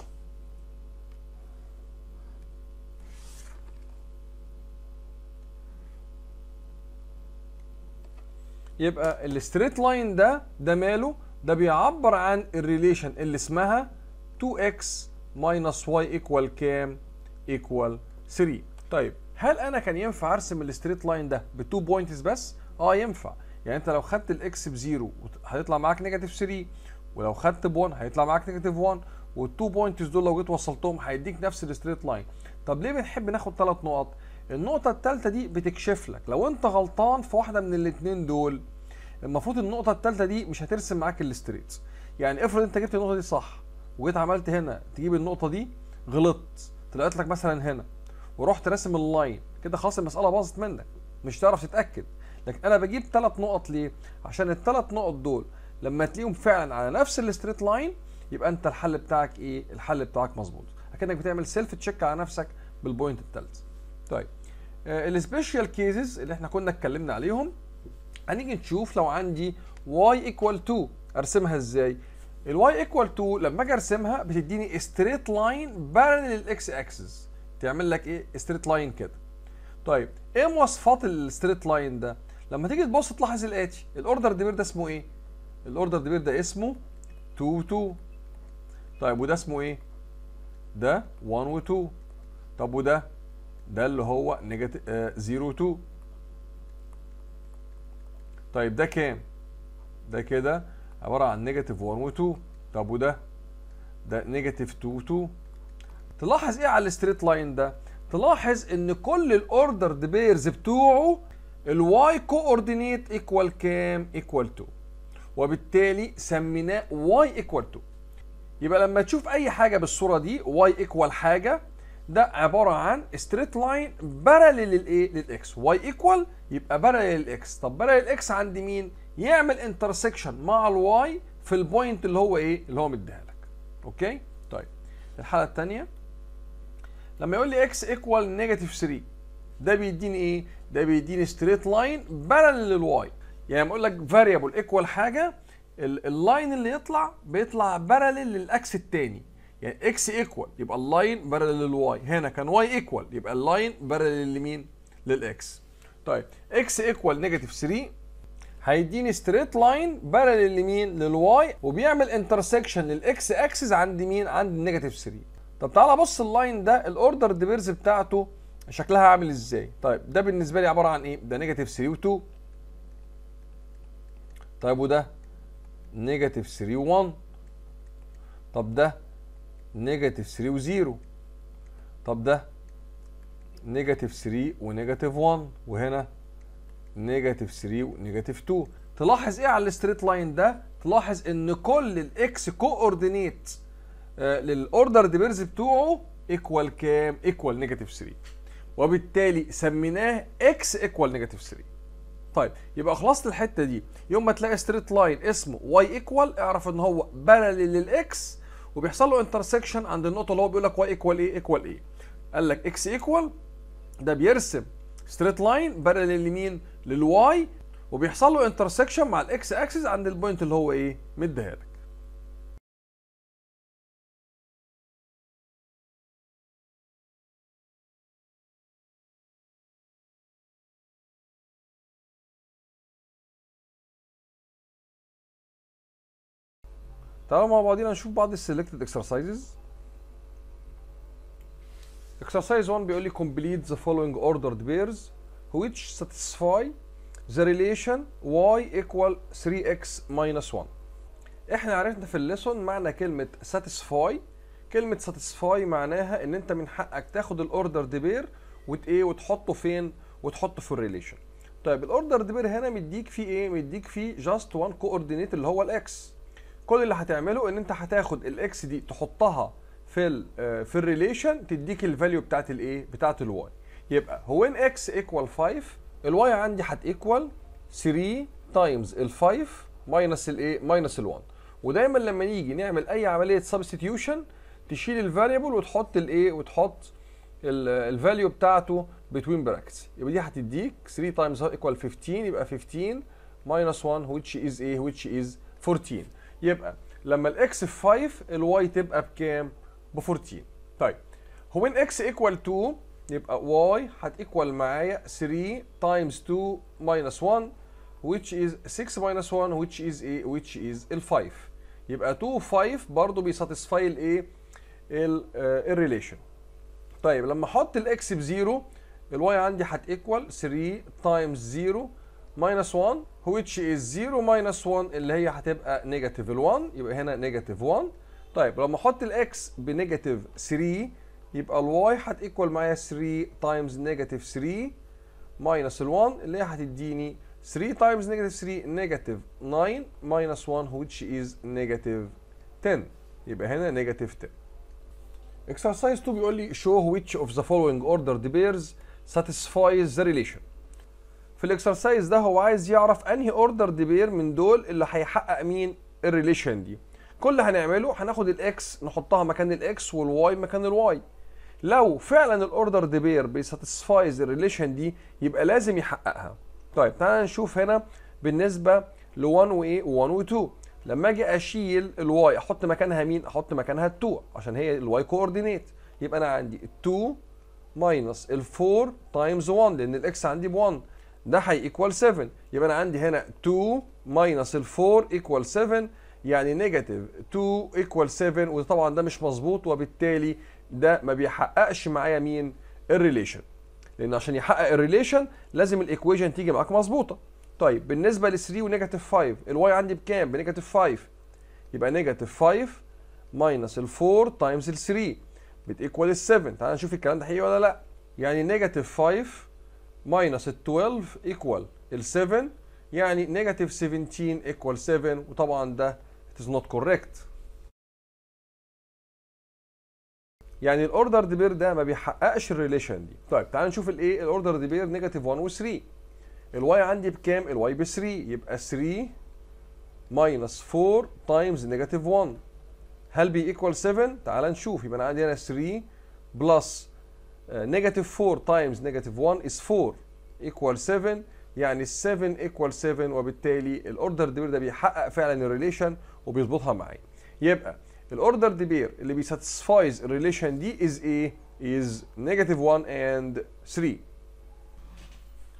يبقى الستريت لاين ده ده ماله؟ ده بيعبر عن الريليشن اللي اسمها تو اكس minus y equal كام؟ equal ثري. طيب هل انا كان ينفع ارسم الستريت لاين ده بتو بوينتس بس؟ اه ينفع. يعني انت لو خدت الاكس بزيرو هيطلع معاك نيجاتيف ثري، ولو خدت ب ون هيطلع معاك نيجاتيف ون، والتو بوينتس دول لو جيت وصلتهم هيديك نفس الستريت لاين. طب ليه بنحب ناخد ثلاث نقط؟ النقطة الثالثة دي بتكشف لك لو انت غلطان في واحدة من الاثنين دول، المفروض النقطة الثالثة دي مش هترسم معاك الستريت. يعني افرض انت جبت النقطة دي صح وجيت عملت هنا تجيب النقطة دي غلطت، طلعت لك مثلا هنا ورحت راسم اللاين كده، خلاص المسألة باظت منك، مش هتعرف تتأكد. لكن انا بجيب ثلاث نقط ليه؟ عشان الثلاث نقط دول لما تلاقيهم فعلا على نفس الستريت لاين يبقى انت الحل بتاعك ايه؟ الحل بتاعك مظبوط، اكنك بتعمل سيلف تشيك على نفسك بالبوينت الثالث. طيب آه السبيشال كيسز اللي احنا كنا اتكلمنا عليهم، هنيجي نشوف لو عندي y equal تو ارسمها ازاي؟ الواي ايكوال تو لما اجي ارسمها بتديني ستريت لاين بارلل للاكس اكسس، تعمل لك ايه؟ ستريت لاين كده. طيب ايه مواصفات الستريت لاين ده؟ لما تيجي تبص تلاحظ الاتي، الاوردر ديبير ده اسمه ايه؟ الاوردر ديبير ده اسمه تو تو. طيب وده اسمه ايه؟ ده ون و تو. طب وده؟ ده اللي هو نيجاتيف آه زيرو تو. طيب ده كام؟ ده كده عبارة عن نيجاتيف ون و تو. طب وده؟ ده نيجاتيف تو و تو. تلاحظ ايه على الستريت لاين ده؟ تلاحظ ان كل الاوردر بيرز بتوعه الواي كوردينيت ايكوال كام؟ ايكوال تو، وبالتالي سميناه واي ايكوال تو. يبقى لما تشوف اي حاجه بالصوره دي واي ايكوال حاجه، ده عباره عن ستريت لاين بارلل للايه؟ للاكس. واي ايكوال يبقى بارلل للاكس. طب بارلل للاكس عند مين؟ يعمل انترسكشن مع الواي في البوينت اللي هو ايه؟ اللي هو مديها لك. اوكي؟ طيب الحاله الثانيه لما يقول لي اكس ايكوال نيجاتيف ثري، ده بيديني ايه؟ ده بيديني ستريت لاين بارلل للواي. يعني لما اقول لك فاريبل ايكوال حاجه، اللاين اللي يطلع بيطلع بارلل للاكس الثاني. يعني اكس ايكوال يبقى اللاين بارلل للواي، هنا كان واي ايكوال يبقى اللاين بارلل لمين؟ للاكس. طيب اكس ايكوال نيجاتيف ثري هيديني ستريت لاين بارلل لمين؟ للواي، وبيعمل انترسكشن للاكس اكسس عند مين؟ عند النيجاتيف ثلاثة. طب تعالى بص اللاين ده الاوردر ديبيرز بتاعته شكلها عامل ازاي؟ طيب ده بالنسبه لي عباره عن ايه؟ ده نيجاتيف ثلاثة و2. طيب وده نيجاتيف ثلاثة و1. طب ده نيجاتيف ثلاثة و0. طب ده نيجاتيف ثلاثة ونيجاتيف واحد، وهنا نيجاتيف ثلاثة ونيجاتيف اتنين. تلاحظ ايه على الستريت لاين ده؟ تلاحظ ان كل الاكس كوردينيت آه للاوردر ديبيرز بتوعه ايكوال كام؟ ايكوال نيجاتيف ثلاثة، وبالتالي سميناه اكس ايكوال نيجاتيف ثلاثة. طيب يبقى خلصت الحته دي. يوم ما تلاقي ستريت لاين اسمه واي ايكوال اعرف ان هو بارلل للاكس وبيحصل له انترسكشن عند النقطه اللي هو بيقول لك واي ايكوال ايه؟ ايكوال ايه؟ قال لك اكس ايكوال، ده بيرسم ستريت لاين بارلل لمين؟ للواي، وبيحصل له انترسكشن مع الاكس اكسس عند البوينت اللي هو ايه؟ مديها لك. تعالوا مع بعضينا نشوف بعض السيلكتد اكسرسايزز. Exercise واحد بيقول لي complete the following ordered pairs which satisfy the relation y equal ثري إكس minus واحد. احنا عرفنا في الليسون معنى كلمة satisfy. كلمة satisfy معناها ان انت من حقك تاخد الاوردرد بير وت ايه وتحطه فين؟ وتحطه في الريليشن. طيب الاوردرد بير هنا مديك فيه ايه؟ مديك فيه just one coordinate اللي هو الاكس. كل اللي هتعمله ان انت هتاخد الاكس دي تحطها في ال في الريليشن تديك الفاليو بتاعت الايه؟ بتاعت الواي. يبقى هو ان اكس ايكوال خمسة، الواي عندي هتيكوال ثري تايمز ال خمسة ماينس الايه؟ ماينس ال1. ودايما لما نيجي نعمل اي عمليه سبستيتيوشن تشيل الفاريبل وتحط الايه؟ وتحط الفاليو بتاعته بتوين براكتس. يبقى دي هتديك ثري تايمز ايكوال خمستاشر، يبقى خمستاشر ماينس واحد which is ايه؟ which is أربعتاشر. يبقى لما الاكس في خمسة الواي تبقى بكام؟ ب أربعتاشر. طيب هو ان اكس ايكوال اتنين يبقى واي هتيكوال معايا ثري تايمز اتنين ماينس واحد which is سكس ماينس واحد which is ايه؟ which is ال خمسة. يبقى اتنين و خمسة برضه بيساتسفاي الايه؟ الريليشن. طيب لما احط الاكس بزيرو الواي عندي هتيكوال ثري تايمز زيرو ماينس واحد which is زيرو ماينس واحد اللي هي هتبقى نيجاتيف ال واحد، يبقى هنا نيجاتيف واحد. طيب لما احط الاكس بنيجاتيف ثري يبقى الواي هتيكوال معايا ثري تايمز نيجاتيف ثري ماينس ال واحد اللي هي هتديني ثري تايمز نيجاتيف ثري نيجاتيف تسعة ماينس واحد which is نيجاتيف عشرة، يبقى هنا نيجاتيف عشرة. Exercise اتنين بيقول لي show which of the following ordered pairs satisfies the relation. في الاكسرسايز ده هو عايز يعرف انهي ordered pair من دول اللي هيحقق مين؟ الريليشن دي. كل اللي هنعمله هناخد الاكس نحطها مكان الاكس والواي مكان الواي. لو فعلا الاوردرد بير بيساتسفايز الريليشن دي يبقى لازم يحققها. طيب تعالى نشوف هنا بالنسبه ل واحد وايه؟ واحد و اتنين. لما اجي اشيل الواي احط مكانها مين؟ احط مكانها اتنين عشان هي الواي كوردينيت. يبقى انا عندي اتنين ماينس ال اربعة تايمز واحد لان الاكس عندي ب واحد، ده هيكوال سبعة. يبقى انا عندي هنا اتنين ماينس ال اربعة ايكوال سبعة، يعني نيجاتيف اتنين ايكوال سبعة، وطبعا ده مش مظبوط وبالتالي ده ما بيحققش معايا مين؟ الريليشن. لان عشان يحقق الريليشن لازم الايكويشن تيجي معاك مظبوطه. طيب بالنسبه ل ثري ونيجاتيف خمسة الواي عندي بكام؟ بنيجاتيف خمسة، يبقى نيجاتيف خمسة ماينس ال اربعة تايمز ال ثري بتيكوال ال سبعة. تعال نشوف الكلام ده حقيقي ولا لا. يعني نيجاتيف خمسة ماينس ال اتناشر ايكوال ال سبعة، يعني نيجاتيف سبعتاشر ايكوال سبعة، وطبعا ده it is not correct. يعني الاوردرد بير ده ما بيحققش الريليشن دي. طيب تعال نشوف الايه؟ الاوردرد بير نيجاتيف واحد و ثري. الواي عندي بكام؟ الواي ب ثري، يبقى ثري ماينس اربعة تايمز نيجاتيف واحد. هل بي ايكوال سبعة؟ تعال نشوف. يبقى انا عندي هنا ثري بلس نيجاتيف اربعة تايمز نيجاتيف واحد از اربعة ايكوال سبعة، يعني سبعة ايكوال سبعة، وبالتالي الاوردر بير ده بيحقق فعلا الريليشن وبيظبطها معايا. يبقى الاوردر بير اللي بيساتسفايز الريليشن دي از ايه؟ از نيجاتيف واحد اند ثري.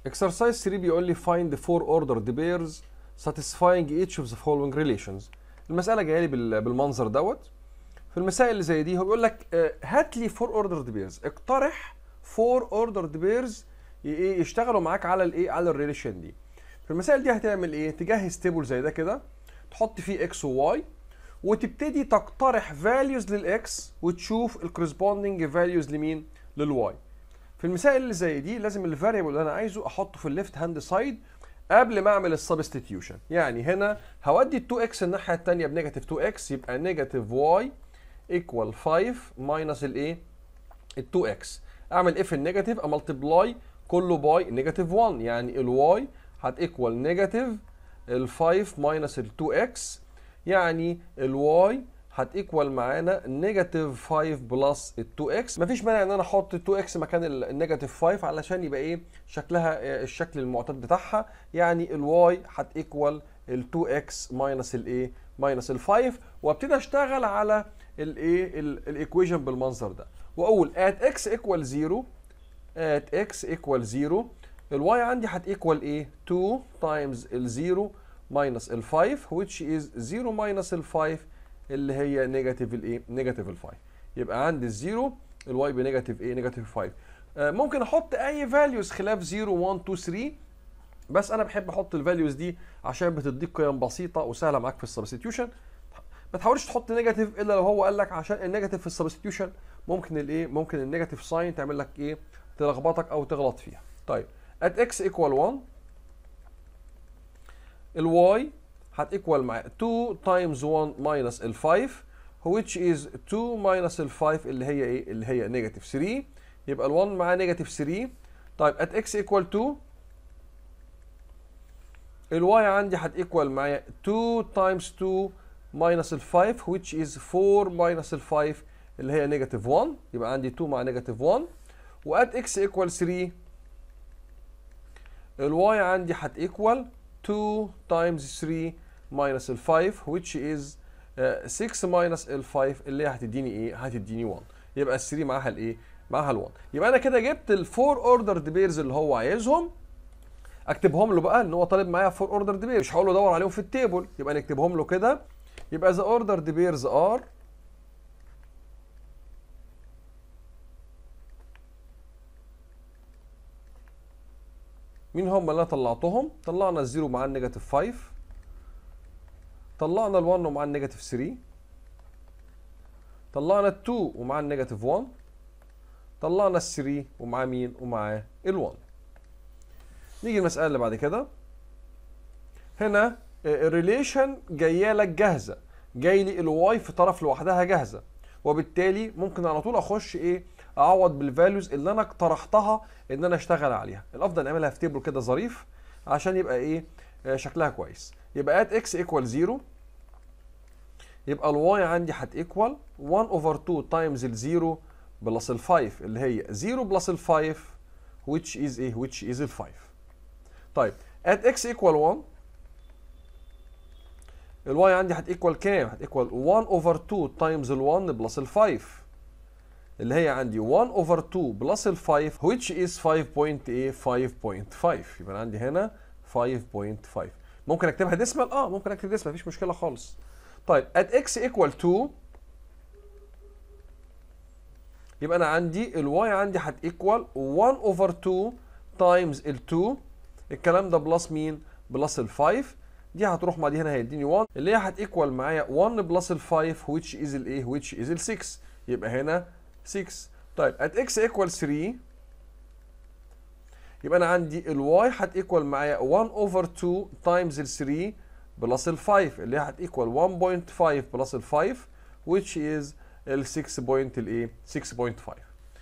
exercise ثري بيقول لي find four ordered pairs satisfying each of the following relations. المسألة جاية لي بالمنظر دوت. في المسائل اللي زي دي هو بيقول لك هات لي four ordered pairs، اقترح four ordered pairs ايه يشتغلوا معاك على الايه على الريليشن دي. في المسائل دي هتعمل ايه؟ تجهز تيبل زي ده كده، تحط فيه اكس وواي، وتبتدي تقترح values للاكس وتشوف الكورسبوندنج values لمين؟ للواي. في المسائل اللي زي دي لازم الفاريبل اللي انا عايزه احطه في الليفت هاند سايد قبل ما اعمل السبستيتيوشن. يعني هنا هودي ال تو اكس الناحيه الثانيه بنيجاتيف تو اكس، يبقى نيجاتيف واي ايكوال خمسة ماينس الايه؟ ال تو اكس. اعمل ايه في النيجاتيف؟ املتبلاي كله باي نيجاتيف واحد، يعني الواي هتيكوال نيجاتيف ال خمسة ماينس ال تو اكس، يعني الواي هتيكوال معانا نيجاتيف خمسة بلس ال تو اكس. مفيش مانع ان انا احط ال تو اكس مكان النيجاتيف خمسة علشان يبقى ايه شكلها الشكل المعتاد بتاعها، يعني الواي هتيكوال ال تو اكس ماينس الايه؟ ماينس ال خمسة، وابتدي اشتغل على الايه الايكويشن بالمنظر ده، واقول at x equal زيرو at x equal زيرو الواي عندي هتيكوال ايه؟ تو times ال زيرو minus ال خمسة which is زيرو minus ال خمسة اللي هي نيجاتيف الايه؟ نيجاتيف ال خمسة. يبقى عندي الزيرو الواي بنيجاتيف ايه؟ نيجاتيف خمسة. آه ممكن احط اي فاليوز خلاف زيرو واحد اتنين تلاتة، بس انا بحب احط الفاليوز دي عشان بتديك قيم بسيطه وسهله معاك في السبستيتيوشن. ما تحاولش تحط نيجاتيف الا لو هو قال لك عشان النيجاتيف في السبستيتيوشن ممكن الايه؟ ممكن النيجاتيف ساين تعمل لك ايه؟ تلخبطك او تغلط فيها. طيب at x equal واحد الواي هتيكوال مع تو times واحد minus ال خمسة which is تو minus ال خمسة اللي هي ايه؟ اللي هي نيجاتيف تلاتة، يبقى ال واحد مع نيجاتيف تلاتة. طيب at x equal اتنين الواي عندي هتيكوال معايا تو times تو minus ال خمسة which is فور minus ال خمسة اللي هي نيجاتيف واحد، يبقى عندي تو مع نيجاتيف واحد. و at x equal تلاتة الواي عندي هتيكوال تو times تلاتة minus ال خمسة which is uh, ستة minus ال خمسة اللي هي هتديني ايه؟ هتديني واحد. يبقى ال تلاتة معاها الايه؟ معاها ال واحد. يبقى انا كده جبت الفور اوردرد بيرز اللي هو عايزهم، اكتبهم له بقى ان هو طالب معايا فور اوردرد بيرز، مش هقول له دور عليهم في التيبل، يبقى نكتبهم له كده. يبقى the ordered pairs are مين هم اللي انا طلعتهم؟ طلعنا الزيرو مع النيجاتيف خمسة، طلعنا ال1 ومع النيجاتيف تلاتة، طلعنا ال2 ومع النيجاتيف واحد، طلعنا ال3 ومع مين؟ ومع ال1. نيجي المسألة اللي بعد كده. هنا الريليشن جايه لك جاهزه، جاي لي الواي في طرف لوحدها جاهزه، وبالتالي ممكن على طول اخش ايه؟ اعوض بالفاليوز اللي انا اقترحتها ان انا اشتغل عليها. الافضل نعملها في تيبل كده ظريف عشان يبقى ايه؟ شكلها كويس. يبقى at x equal زيرو يبقى الواي عندي هتيكوال واحد over تو times ال زيرو بلس ال خمسة اللي هي زيرو بلس ال خمسة which is ايه؟ which is ال خمسة. طيب at x equal واحد الواي عندي هتيكوال كام؟ هتيكوال واحد over تو times ال واحد بلس ال خمسة اللي هي عندي واحد over تو بلس ال خمسة which is خمسة بوينت ايه؟ خمسة بوينت خمسة. يبقى عندي هنا خمسة بوينت خمسة. ممكن اكتبها ديسمال؟ اه ممكن اكتب ديسمال، مفيش مشكله خالص. طيب at x equal اتنين يبقى انا عندي الواي عندي هتيكوال واحد over تو times ال اتنين، الكلام ده بلس مين؟ بلس ال خمسة، دي هتروح مع دي هنا هيديني واحد اللي هي هتيكوال معايا واحد بلس ال خمسة which is الايه؟ which is ال ستة، يبقى هنا ستة. طيب at x equal تلاتة يبقى انا عندي الواي هتيكوال معايا واحد over تو times ال تلاتة بلس ال خمسة اللي هي هتيكوال واحد بوينت خمسة بلس ال خمسة which is ال ستة بوينت الايه؟ ستة بوينت خمسة.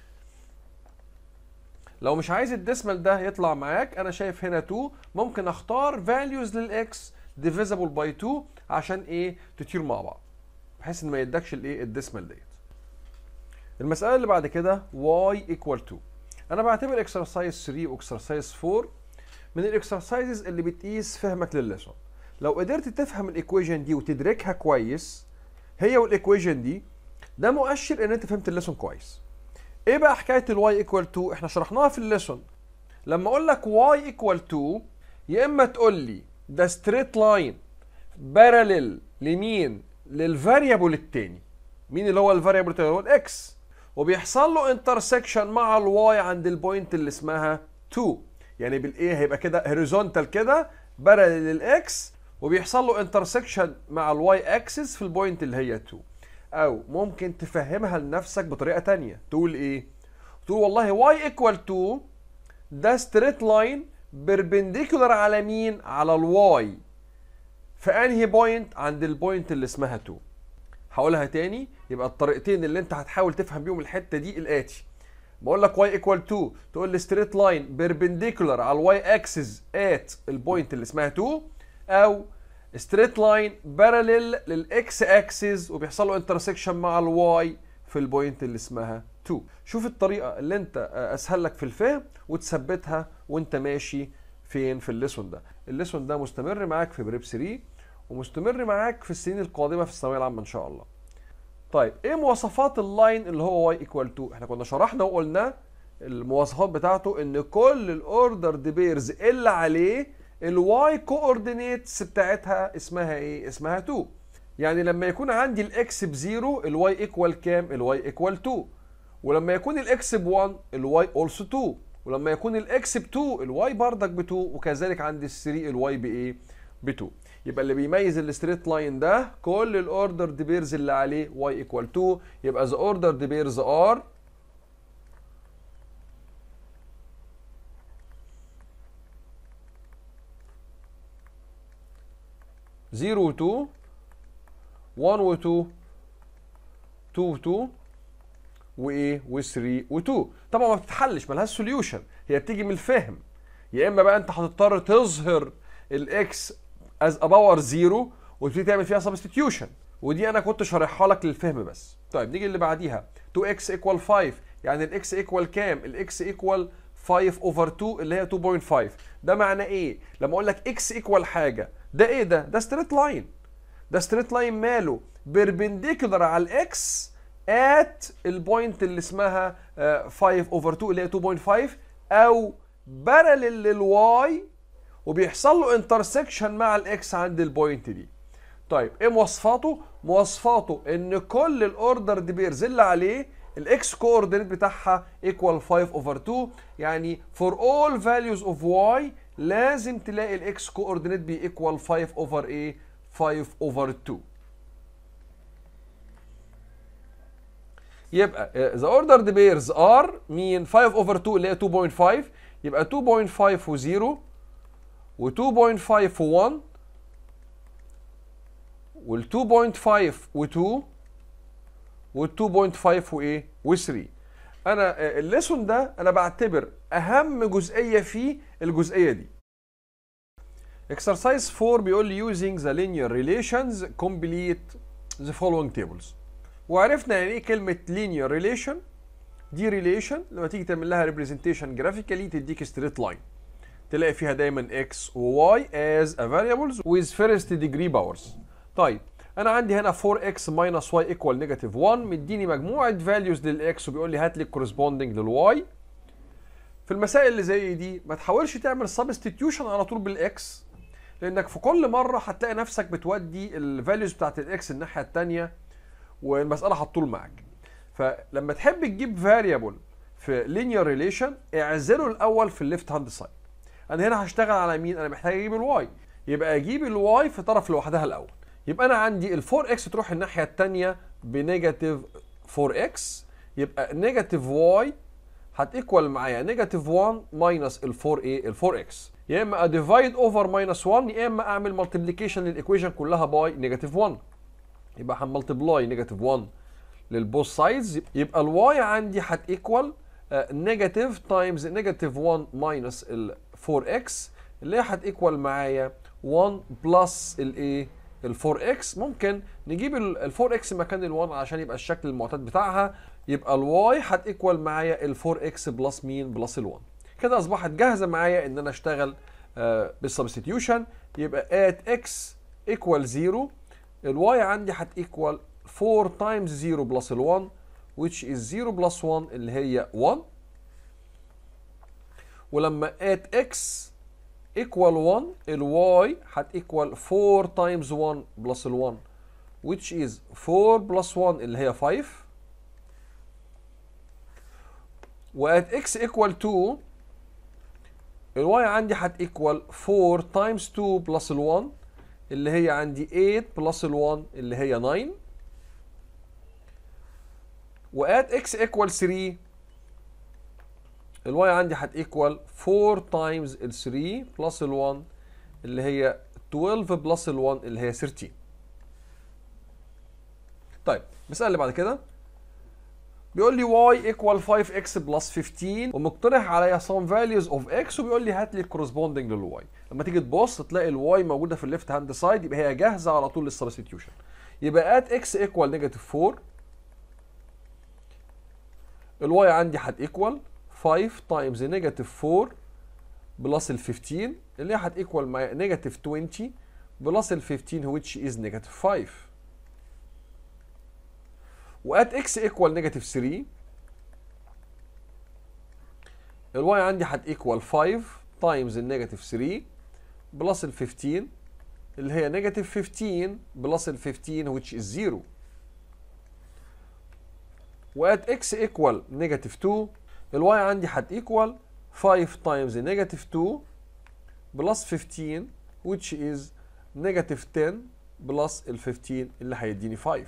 لو مش عايز الديسمال ده يطلع معاك، انا شايف هنا اتنين، ممكن اختار values للاكس divisible by اتنين عشان ايه؟ تطير مع بعض بحيث ان ما يدكش الايه؟ الديسمال ديت. المساله اللي بعد كده y equal اتنين. انا بعتبر اكسرسايز تلاتة واكسرسايز اربعة من الاكسرسايزز اللي بتقيس فهمك للليسون. لو قدرت تفهم الايكويشن دي وتدركها كويس هي والايكويشن دي، ده مؤشر ان انت فهمت الليسون كويس. ايه بقى حكايه الواي ايكوال اتنين؟ احنا شرحناها في الليسون لما اقول لك y equal to، يا اما تقول لي ده straight line parallel لمين؟ للفاريبل التاني. مين اللي هو الفاريبل التاني؟ هو الاكس، وبيحصل له انترسكشن مع الواي عند البوينت اللي اسمها اتنين. يعني بالايه هيبقى كده هوريزونتال كده باراليل للاكس، وبيحصل له انترسكشن مع الواي اكسس في البوينت اللي هي اتنين. او ممكن تفهمها لنفسك بطريقه تانية، تقول ايه؟ تقول والله y equal to ده ستريت لاين بيربنديكولار على مين؟ على الواي في انهي بوينت؟ عند البوينت اللي اسمها اتنين. هقولها تاني. يبقى الطريقتين اللي انت هتحاول تفهم بيهم الحته دي الاتي: بقول لك y equal to تقول لي ستريت لاين بيربنديكولار على الواي اكسس ات البوينت اللي اسمها اتنين، او ستريت لاين باراليل للاكس اكسس وبيحصل له انترسكشن مع الواي في البوينت اللي اسمها اتنين. شوف الطريقه اللي انت اسهل لك في الفهم وتثبتها وانت ماشي فين في الليسون ده. الليسون ده مستمر معاك في بريب تلاتة ومستمر معاك في السنين القادمه في الثانويه العامه ان شاء الله. طيب ايه مواصفات اللاين اللي هو y equal to؟ احنا كنا شرحنا وقلنا المواصفات بتاعته ان كل الاوردر دي بيرز اللي عليه الواي كوردينيتس بتاعتها اسمها ايه؟ اسمها اتنين. يعني لما يكون عندي الاكس بزيرو الواي ايكوال كام؟ الواي ايكوال اتنين. ولما يكون الاكس ب1 الواي اولسو اتنين. ولما يكون الاكس ب اتنين الواي بردك ب اتنين. وكذلك عند ال تلاتة الواي بايه؟ ب اتنين. يبقى اللي بيميز الستريت لاين ده كل الاوردر دي بيرز اللي عليه y equal اتنين. يبقى the order دي بيرز are صفر و اتنين، واحد و اتنين، اتنين و اتنين، وايه؟ و تلاتة و اتنين. طبعا ما بتتحلش، ملهاش سوليوشن، هي بتيجي من الفهم. يا اما بقى انت هتضطر تظهر الاكس از ا باور زيرو وتبتدي تعمل فيها سبستيتيوشن، ودي انا كنت شارحها لك للفهم بس. طيب نيجي اللي بعديها تو اكس equal خمسة. يعني الاكس ايكوال كام؟ الاكس ايكوال خمسة اوفر اتنين اللي هي اتنين فاصلة خمسة. ده معناه ايه؟ لما اقول لك اكس ايكوال حاجه، ده ايه ده؟ ده ستريت لاين. ده ستريت لاين ماله؟ بيربنديكولار على الاكس ات البوينت اللي اسمها خمسة اوفر اتنين اللي هي اتنين فاصلة خمسة، او باراليل للواي وبيحصل له انترسكشن مع الاكس عند البوينت دي. طيب ايه مواصفاته؟ مواصفاته ان كل الاوردر دي بيرز اللي عليه الاكس كوردينيت بتاعها ايكوال خمسة اوفر اتنين. يعني فور اول فاليوز اوف واي لازم تلاقي الاكس كوردينيت بي ايكوال خمسة اوفر ايه؟ خمسة اوفر اتنين. يبقى the order the pairs are مين؟ خمسة اوفر اتنين اللي هي اتنين فاصلة خمسة. يبقى اتنين فاصلة خمسة و صفر و اتنين فاصلة خمسة و واحد وال اتنين فاصلة خمسة و اتنين وال اتنين فاصلة خمسة وايه؟ و تلاتة. انا الليسون ده انا بعتبر اهم جزئيه فيه الجزئيه دي. Exercise four بيقول لي using the linear relations complete the following tables. وعرفنا يعني ايه كلمه linear relation. دي relation لما تيجي تعمل لها representation graphically تديك straight line تلاقي فيها دايما x و y as a variables with first degree powers. طيب انا عندي هنا فور اكس minus y equal negative واحد، مديني مجموعه values للاكس وبيقول لي هات لي corresponding للواي. في المسائل اللي زي دي ما تحاولش تعمل substitution على طول بالاكس، لانك في كل مره هتلاقي نفسك بتودي الفاليوز بتاعت الاكس الناحيه الثانيه والمساله هتطول معاك. فلما تحب تجيب variable في linear relation اعزله الاول في الليفت هاند سايد. انا هنا هشتغل على مين؟ انا محتاج اجيب الواي، يبقى اجيب الواي في طرف لوحدها الاول. يبقى انا عندي ال فور اكس تروح الناحيه الثانيه بنيجاتيف فور اكس، يبقى نيجاتيف واي هتيكوال معايا نيجاتيف واحد ماينس ال فور ايه؟ ال فور اكس. يا اما اديفايد اوفر ماينس واحد يا اما اعمل مالتيبليكيشن للايكويشن كلها باي نيجاتيف واحد. يبقى هنملتبلاي نيجاتيف واحد للبوث سايدز، يبقى الواي عندي هتيكوال نيجاتيف تايمز نيجاتيف واحد ماينس ال فور اكس اللي هي هتيكوال معايا واحد بلس الايه؟ ال فور اكس. ممكن نجيب ال فور اكس مكان ال واحد عشان يبقى الشكل المعتاد بتاعها، يبقى الواي هتيكوال معايا ال فور اكس بلس مين؟ بلس ال واحد. كده اصبحت جاهزه معايا ان انا اشتغل آه بالسبستيتيوشن. يبقى at x equal صفر الواي عندي هتيكوال فور times صفر بلس ال واحد which is صفر بلس واحد اللي هي واحد. ولما at x equal one ال y هت equal four times one plus ال one which is four plus one اللي هي five. و at x equal two ال y عندي هت equal four times two plus ال one اللي هي عندي eight plus ال one اللي هي nine. و at x equal three ال y عندي هت equal four times ال three plus ال one اللي هي twelve plus ال one اللي هي thirteen. طيب المسألة اللي بعد كده بيقول لي y equal five x plus fifteen ومقترح عليا some values of x وبيقول لي هات لي corresponding لل y. لما تيجي تبص تلاقي ال y موجودة في الليفت هاند سايد يبقى هي جاهزة على طول للسبستيوشن. يبقى at x equal negative four ال y عندي هت equal five times negative four plus ال fifteen اللي هت equal مع negative twenty plus ال fifteen which is negative five. و at x equal negative three ال y عندي هت equal five times ال negative three plus ال fifteen اللي هي negative fifteen plus ال fifteen which is zero. و at x equal negative two ال y عندي هت equal five times ال negative two plus fifteen which is negative ten plus ال fifteen اللي هيديني five.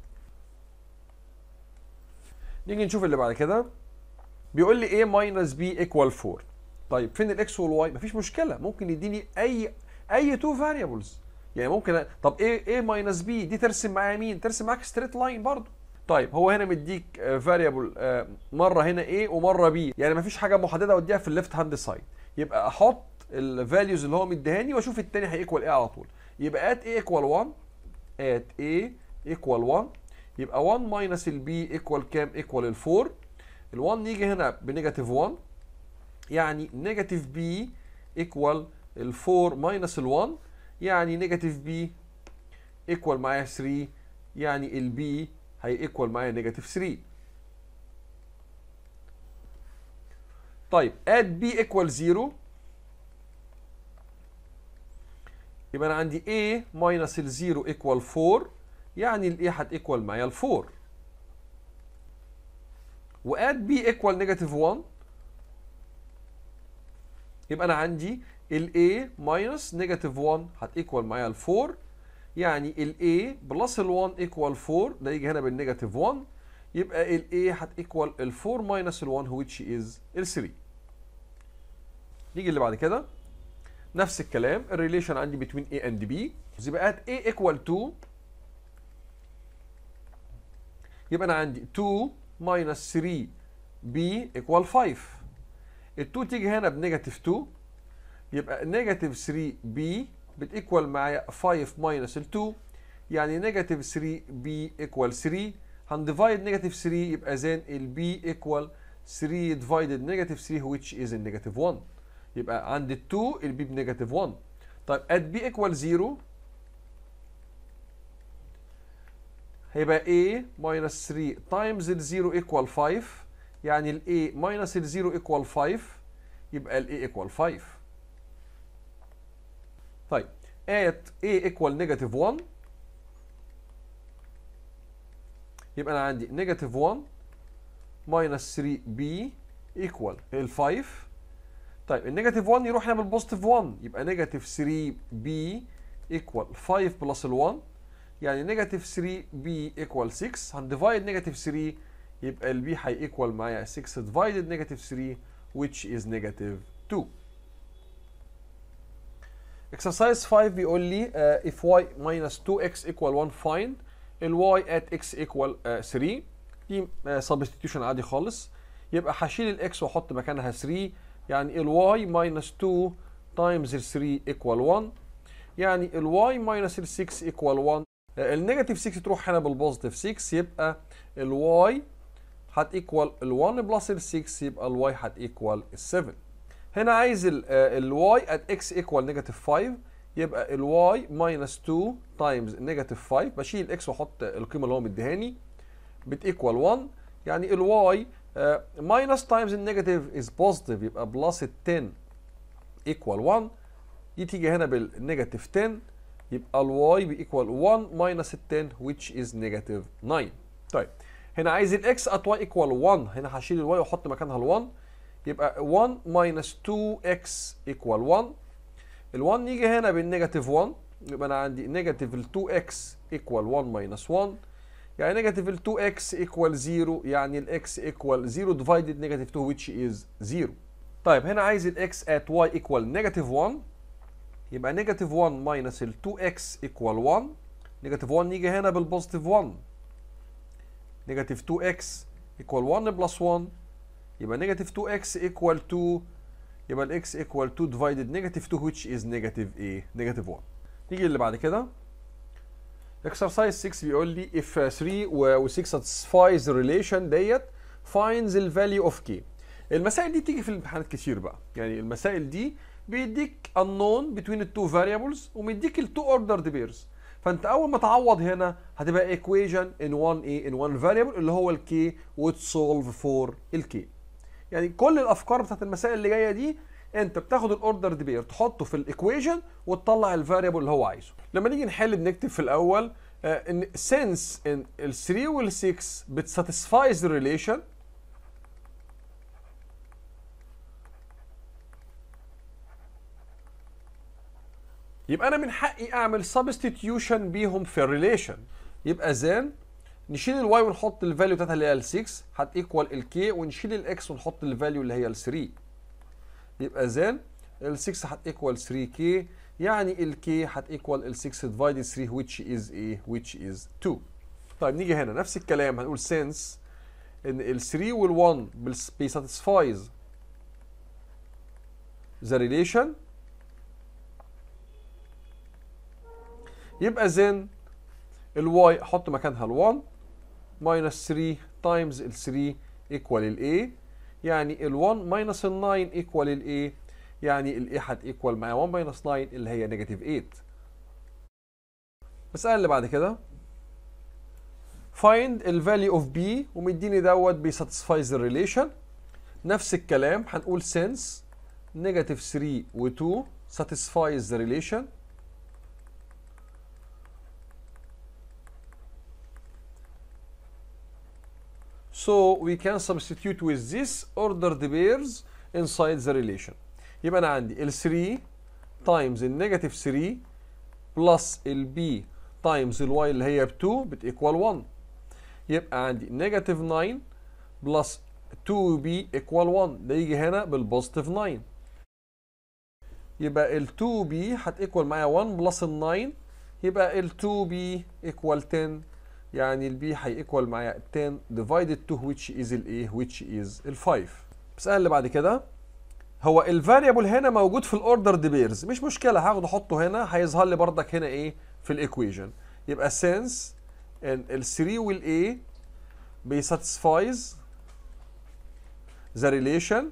نيجي نشوف اللي بعد كده بيقول لي a minus b equal four. طيب فين الاكس والواي؟ مفيش مشكله، ممكن يديني اي اي تو variables. يعني ممكن أ... طب a a minus b دي ترسم معايا مين؟ ترسم معاك ستريت لاين برضه. طيب هو هنا مديك variable مره هنا a ومره b، يعني مفيش حاجه محدده اوديها في الليفت هاند سايد. يبقى احط الفاليوز اللي هو مديهاني واشوف الثاني هيكوال ايه على طول. يبقى at a equal one at a equal one يبقى one minus ال b equal كام؟ equal ال four. ال one يجي هنا بنيجاتيف one يعني نيجاتيف b equal ال four minus ال one يعني نيجاتيف b equal معايا three يعني ال b هي equal معايا نيجاتيف three. طيب at b equal zero يبقى انا عندي a minus ال zero equal four يعني ال a هت equal معايا ال four. و at b equal negative one يبقى انا عندي ال a minus negative one هت equal معايا ال four يعني ال a plus ال one equal four ده يجي هنا بالنيجاتيف one يبقى ال a هت equal ال four minus ال one which is ال three. نيجي اللي بعد كده نفس الكلام الريليشن عندي between a and b يبقى at a equal two يبقى انا عندي two minus three b equal five. ال two تيجي هنا بنيجاتيف two يبقى نيجاتيف three b بتيكوال معايا five minus ال two يعني نيجاتيف three b equal three. هنديفايد نيجاتيف three يبقى زين ال b equal three divided negative three which is ال negative one. يبقى عند ال two ال b بنيجاتيف one. طيب at b equal zero هيبقى a minus three times ال zero equal five يعني ال a minus ال zero equal five يبقى ال a equal five. طيب at a equal negative one يبقى انا عندي negative one minus three b equal ال five. طيب النيجاتيف one يروح هنا بالبوزيتيف one يبقى negative three b equal five plus ال one يعني نيجاتيف three b equal six. هنديفايد نيجاتيف three يبقى ال b هي equal معايا six divided negative three which is negative two. exercise five بيقول لي uh, if y minus two x equal one find ال y at x equal uh, three. دي uh, substitution عادي خالص. يبقى هشيل ال x واحط مكانها three يعني ال y minus two times ال three equal one يعني ال y minus ال six equal one. النيجاتيف six تروح هنا بالبوزيتيف six يبقى ال y هت equal ال one بلس ال six يبقى ال y هت equal ال seven. هنا عايز ال y at x equal negative five يبقى ال y minus two times negative five. بشيل x واحط القيمه اللي هو مديهاني بت equal one يعني ال y ماينس تايمز النيجاتيف از بوزيتيف يبقى بلس ال عشرة ايكوال واحد. دي تيجي هنا بالنيجاتيف عشرة يبقى الواي بيكوال واحد ماينس ال عشرة which is نيجاتيف تسعة. طيب هنا عايز الاكس ات واي ايكوال واحد، هنا هشيل الواي واحط مكانها ال1 يبقى واحد ماينس اتنين اكس ايكوال واحد. ال1 يجي هنا بالنيجاتيف واحد يبقى انا عندي نيجاتيف ال اتنين اكس ايكوال واحد ماينس واحد، يعني نيجاتيف ال اتنين اكس ايكوال صفر، يعني الاكس ايكوال صفر ديفايدد نيجاتيف اتنين which is صفر. طيب هنا عايز الاكس ات واي ايكوال نيجاتيف واحد يبقى نيجاتيف واحد ماينس ال اتنين اكس ايكوال واحد. نيجاتيف واحد يجي هنا بالبوزيتيف واحد، نيجاتيف اتنين اكس ايكوال واحد بلس واحد يبقى نيجاتيف اتنين اكس ايكوال اتنين، يبقى الاكس ايكوال اتنين ديفايدد نيجاتيف اتنين which is نيجاتيف ايه؟ نيجاتيف واحد. نيجي اللي بعد كده exercise ستة بيقول لي if تلاتة و ستة satisfies the relation ديت finds the value of k. المسائل دي بتيجي في الامتحانات كتير بقى، يعني المسائل دي بيديك unknown between the two variables ومديك ال two ordered pairs، فانت اول ما تعوض هنا هتبقى equation in one a in one variable اللي هو ال k وتسولف for ال k. يعني كل الافكار بتاعت المسائل اللي جايه دي انت بتاخد الاوردرد بير تحطه في الايكويشن وتطلع الفاريبل اللي هو عايزه. لما نيجي نحل بنكتب في الاول آه ان since ان ال تلاتة وال ستة بتساتسفايز الريليشن يبقى انا من حقي اعمل سبستيتيوشن بيهم في الريليشن. يبقى زين نشيل الواي ونحط الفاليو بتاعتها اللي هي ال ستة هتيكوال الكي، ونشيل الاكس ونحط الفاليو اللي هي ال تلاتة يبقى زين ال ستة هتيكوال تلاتة كي، يعني ال كي هتيكوال ال ستة ديفايدد تلاتة which is ايه؟ which is اتنين. طيب نيجي هنا نفس الكلام هنقول since ان ال تلاتة وال واحد بيساتسفايز ذا ريليشن يبقى زين الواي احط مكانها ال واحد ماينس تلاتة تايمز ال تلاتة ايكوال ال A، يعني ال واحد ماينس ال تسعة ايكوال ال A، يعني ال A هتيكوال مع واحد ماينس تسعة اللي هي نيجاتيف تمانية. المسألة اللي بعد كده find ال value of B ومديني دوت بيساتسفايز الريليشن. نفس الكلام هنقول since نيجاتيف تلاتة و اتنين satisfies the relation so we can substitute with this ordered pairs inside the relation. يبقى انا عندي ال تلاتة times النيجاتيف تلاتة بلس ال B times ال Y اللي هي ب اتنين بتيكوال واحد، يبقى عندي نيجاتيف تسعة بلس اتنين B ايكوال واحد، ده يجي هنا بالبوزيتيف تسعة، يبقى ال اتنين B هتيكوال معايا واحد بلس ال تسعة يبقى ال اتنين B ايكوال عشرة، يعني ال B هيكوال معايا عشرة divided اتنين which is ال A which is ال خمسة. المسألة اللي بعد كده هو الفاريبل هنا موجود في الاوردرد بيرز، مش مشكلة هاخده احطه هنا هيظهر لي بردك هنا ايه في الايكويشن. يبقى since ان ال تلاتة وال A بيساتسفايز ذا ريليشن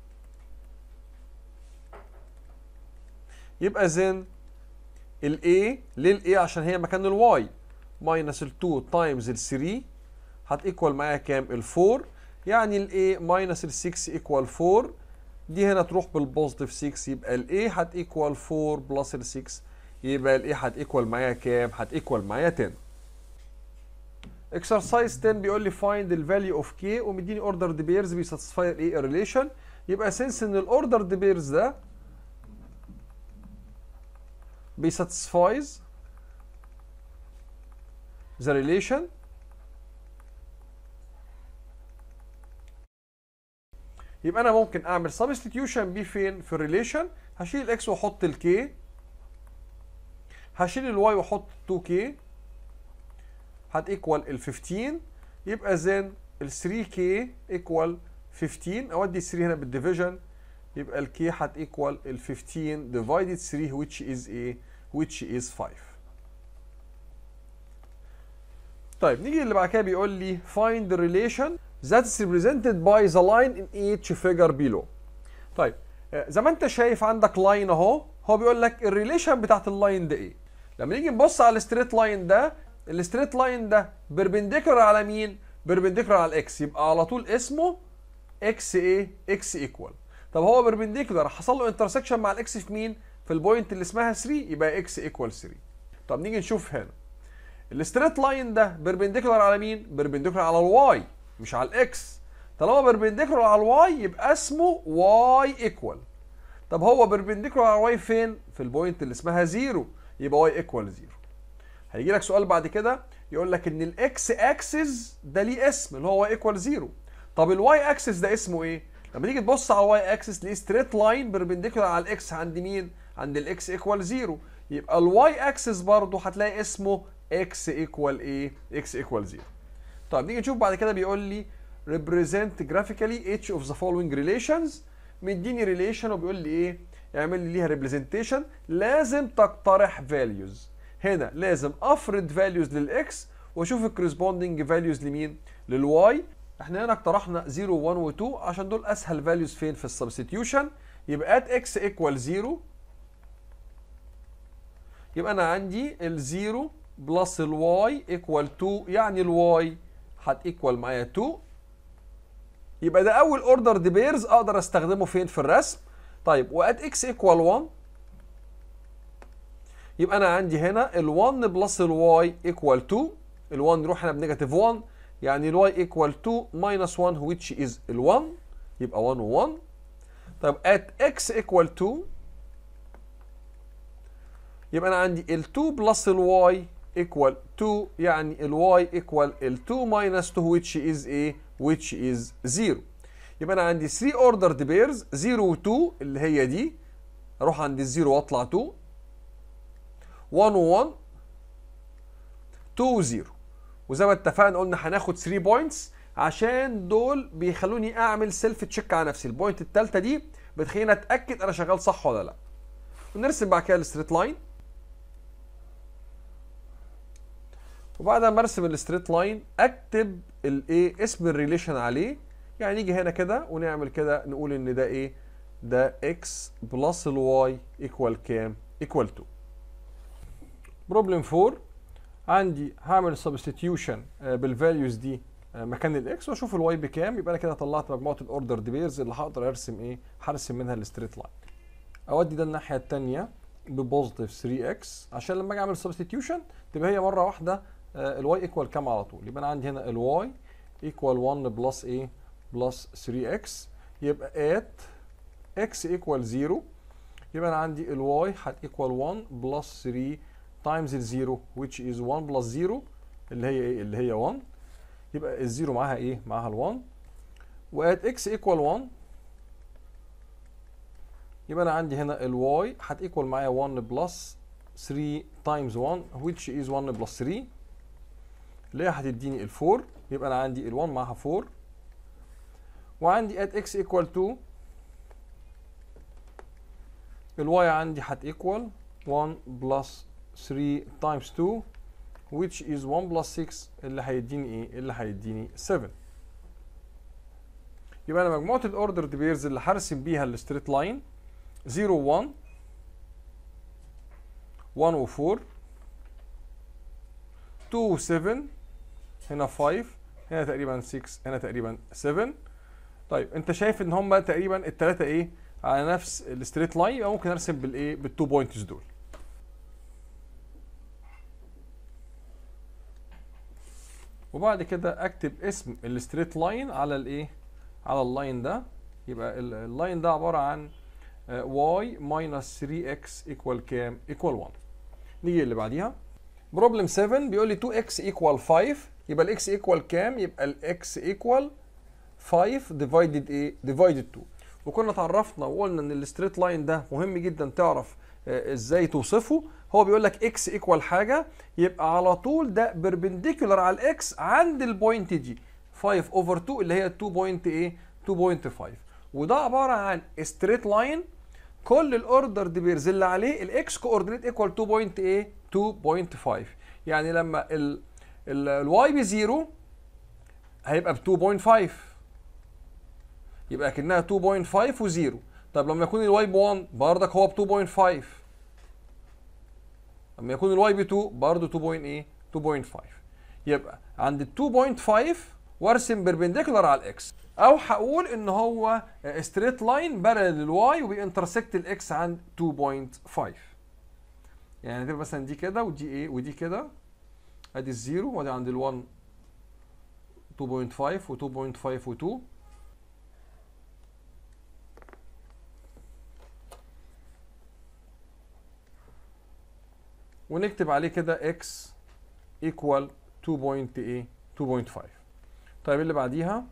يبقى زين ال A ليه ال A عشان هي مكان ال Y ماينس ال اتنين تايمز ال تلاتة هتيكوال معايا كام؟ ال اربعة، يعني ال A ماينس ال ستة ايكوال اربعة، دي هنا تروح بالبوزيتيف ستة يبقى ال A هتيكوال اربعة بلس ال ستة يبقى ال A هتيكوال معايا كام؟ هتيكوال معايا عشرة. اكسرسايز عشرة بيقول لي find the value of k ومديني ordered pairs بيساتسفاي الايه الريليشن. يبقى since ان الاوردرد بيرز ده بيساتسفايز the relation يبقى انا ممكن اعمل substitution بيه فين؟ في الريليشن. هشيل الاكس واحط الكي، هشيل الواي واحط اتنين كي هتيكوال ال خمستاشر، يبقى زين ال تلاتة كي ايكوال خمستاشر، اودي تلاتة هنا بالديفيجن يبقى الكي هتيكوال ال خمستاشر divided تلاتة which is ايه؟ which is خمسة. طيب نيجي اللي بعد كده بيقول لي find the relation that is represented by the line in each figure below. طيب زي ما انت شايف عندك لاين اهو، هو بيقول لك الريليشن بتاعت اللاين ده ايه؟ لما نيجي نبص على الستريت لاين ده، الستريت لاين ده بيربنديكولار على مين؟ بيربنديكولار على الاكس، يبقى على طول اسمه اكس ايه اكس ايكوال. طب هو بيربنديكولار حصل له انترسكشن مع الاكس في مين؟ في البوينت اللي اسمها ثلاثة، يبقى اكس ايكوال ثلاثة. طب نيجي نشوف هنا الستريت لاين ده بيربنديكولار على مين؟ بيربنديكولار على الواي مش على الاكس. طالما بيربنديكولار على الواي يبقى اسمه واي ايكوال. طب هو بيربنديكولار على الواي فين؟ في البوينت اللي اسمها صفر، يبقى واي ايكوال صفر. هيجي لك سؤال بعد كده يقول لك ان الاكس اكسس ده ليه اسم اللي هو واي ايكوال صفر. طب الواي اكسس ده اسمه ايه؟ لما تيجي تبص على الواي اكسس ليه ستريت لاين بيربنديكولار على الاكس عند مين؟ عند الاكس ايكوال صفر. يبقى الواي اكسس برضه هتلاقي اسمه اكس ايكوال ايه؟ اكس ايكوال صفر. طيب نيجي نشوف بعد كده بيقول لي represent graphically each of the following relations. مديني ريليشن وبيقول لي ايه؟ اعمل لي ليها ريبريزنتيشن. لازم تقترح فاليوز. هنا لازم افرض فاليوز للاكس واشوف الكورسبوندنج فاليوز لمين؟ للواي. احنا هنا اقترحنا صفر و1 و2 عشان دول اسهل فاليوز فين؟ في السبستيوشن. يبقى at x equal صفر، يبقى انا عندي الزيرو بلس الواي ايكوال اتنين، يعني الواي هتيكوال معايا اتنين. يبقى ده اول اوردر دي بيرز اقدر استخدمه فين؟ في الرسم. طيب وات اكس ايكوال واحد، يبقى انا عندي هنا ال1 بلس الواي ايكوال اتنين. ال1 يروح هنا بنيجاتيف واحد، يعني الواي ايكوال اتنين ماينس واحد which is ال1، يبقى واحد و1. طيب at x equal اتنين، يبقى انا عندي ال2 بلس الواي ايكوال اتنين، يعني الواي ايكوال ال2 ماينس اتنين which is ايه؟ which is صفر. يبقى انا عندي ثلاثة اوردرد بيرز صفر و2 اللي هي دي، اروح عند الزيرو واطلع اتنين، واحد و1، اتنين و0. وزي ما اتفقنا قلنا هناخد ثلاثة بوينتس عشان دول بيخلوني اعمل سيلف تشيك على نفسي. البوينت الثالثه دي بتخليني اتاكد انا شغال صح ولا لا. ونرسم بعد كده الستريت لاين. وبعد ما ارسم الستريت لاين اكتب الايه؟ اسم الريليشن عليه. يعني نيجي هنا كده ونعمل كده نقول ان ده ايه؟ ده x بلس الواي ايكوال كام؟ ايكوال اتنين. بروبلم اربعة، عندي هعمل سبستيتيوشن بالفاليوز دي مكان الاكس واشوف الواي بكام. يبقى انا كده طلعت مجموعه الاوردر دي بيرز اللي هقدر ارسم ايه؟ هرسم منها الستريت لاين. اودي ده الناحيه الثانيه ببوزيتيف ثري اكس عشان لما اجي اعمل سبستيتيوشن تبقى هي مره واحده الواي ايكوال كام على طول. يبقى انا عندي هنا الواي ايكوال واحد بلس ايه؟ بلس ثري اكس. يبقى ات اكس ايكوال صفر، يبقى انا عندي الواي هتيكوال واحد بلس ثري تايمز الزيرو which is واحد بلس صفر اللي هي ايه؟ اللي هي واحد. يبقى الزيرو معاها ايه؟ معاها ال1. وات اكس ايكوال واحد، يبقى انا عندي هنا الواي هتيكوال معايا واحد بلس ثري تايمز واحد which is واحد بلس ثري اللي هي هتديني ال4. يبقى انا عندي ال1 معاها اربعة. وعندي at x equal اتنين، الواي عندي هتيكوال واحد بلس ثري تايمز اتنين which is واحد بلس ستة اللي هيديني ايه؟ اللي هيديني سبعة. يبقى انا مجموعه الاوردر بيرز اللي هرسم بيها الستريت لاين صفر و1، واحد و4، اتنين و7، هنا خمسة، هنا تقريبا ستة، هنا تقريبا سبعة. طيب انت شايف ان هم تقريبا الثلاثه ايه؟ على نفس الستريت لاين، يبقى ممكن ارسم بالايه؟ بالتو بوينتس دول. وبعد كده اكتب اسم الستريت لاين على الايه؟ على اللاين ده. يبقى اللاين ده عباره عن y minus ثري اكس ايكوال كام؟ ايكوال واحد. نيجي اللي بعديها. بروبلم سبعة بيقول لي تو اكس ايكوال خمسة، يبقى الاكس ايكوال كام؟ يبقى الاكس ايكوال خمسة ديفايدد ايه؟ ديفايدد اتنين. وكنا اتعرفنا وقلنا ان الستريت لاين ده مهم جدا تعرف آه ازاي توصفه. هو بيقول لك اكس ايكوال حاجه، يبقى على طول ده بيربنديكولار على الاكس عند البوينت دي خمسة اوفر اتنين اللي هي اتنين بوينت ايه؟ اتنين بوينت خمسة. وده عباره عن ستريت لاين كل الاوردر دي بيرز اللي عليه الاكس كوردينيت ايكوال اتنين بوينت ايه؟ اتنين بوينت خمسة. يعني لما ال الواي بزيرو هيبقى ب اتنين بوينت خمسة، يبقى كأنها اتنين بوينت خمسة وزيرو. طب لما يكون الواي ب واحد بردك هو ب اتنين بوينت خمسة، لما يكون الواي ب اتنين برضه اتنين بوينت ايه؟ اتنين بوينت خمسة. يبقى عند ال اتنين بوينت خمسة وارسم بيربنديكولار على الاكس، او هقول ان هو ستريت لاين بارلل للواي وبينترسكت الاكس عند اتنين فاصلة خمسة. يعني تبقى مثلا دي كده ودي ايه ودي كده، ادي الزيرو وادي عند ال1 اتنين فاصلة خمسة و اتنين فاصلة خمسة و2، ونكتب عليه كده x equal اتنين فاصلة خمسة. طيب اللي بعديها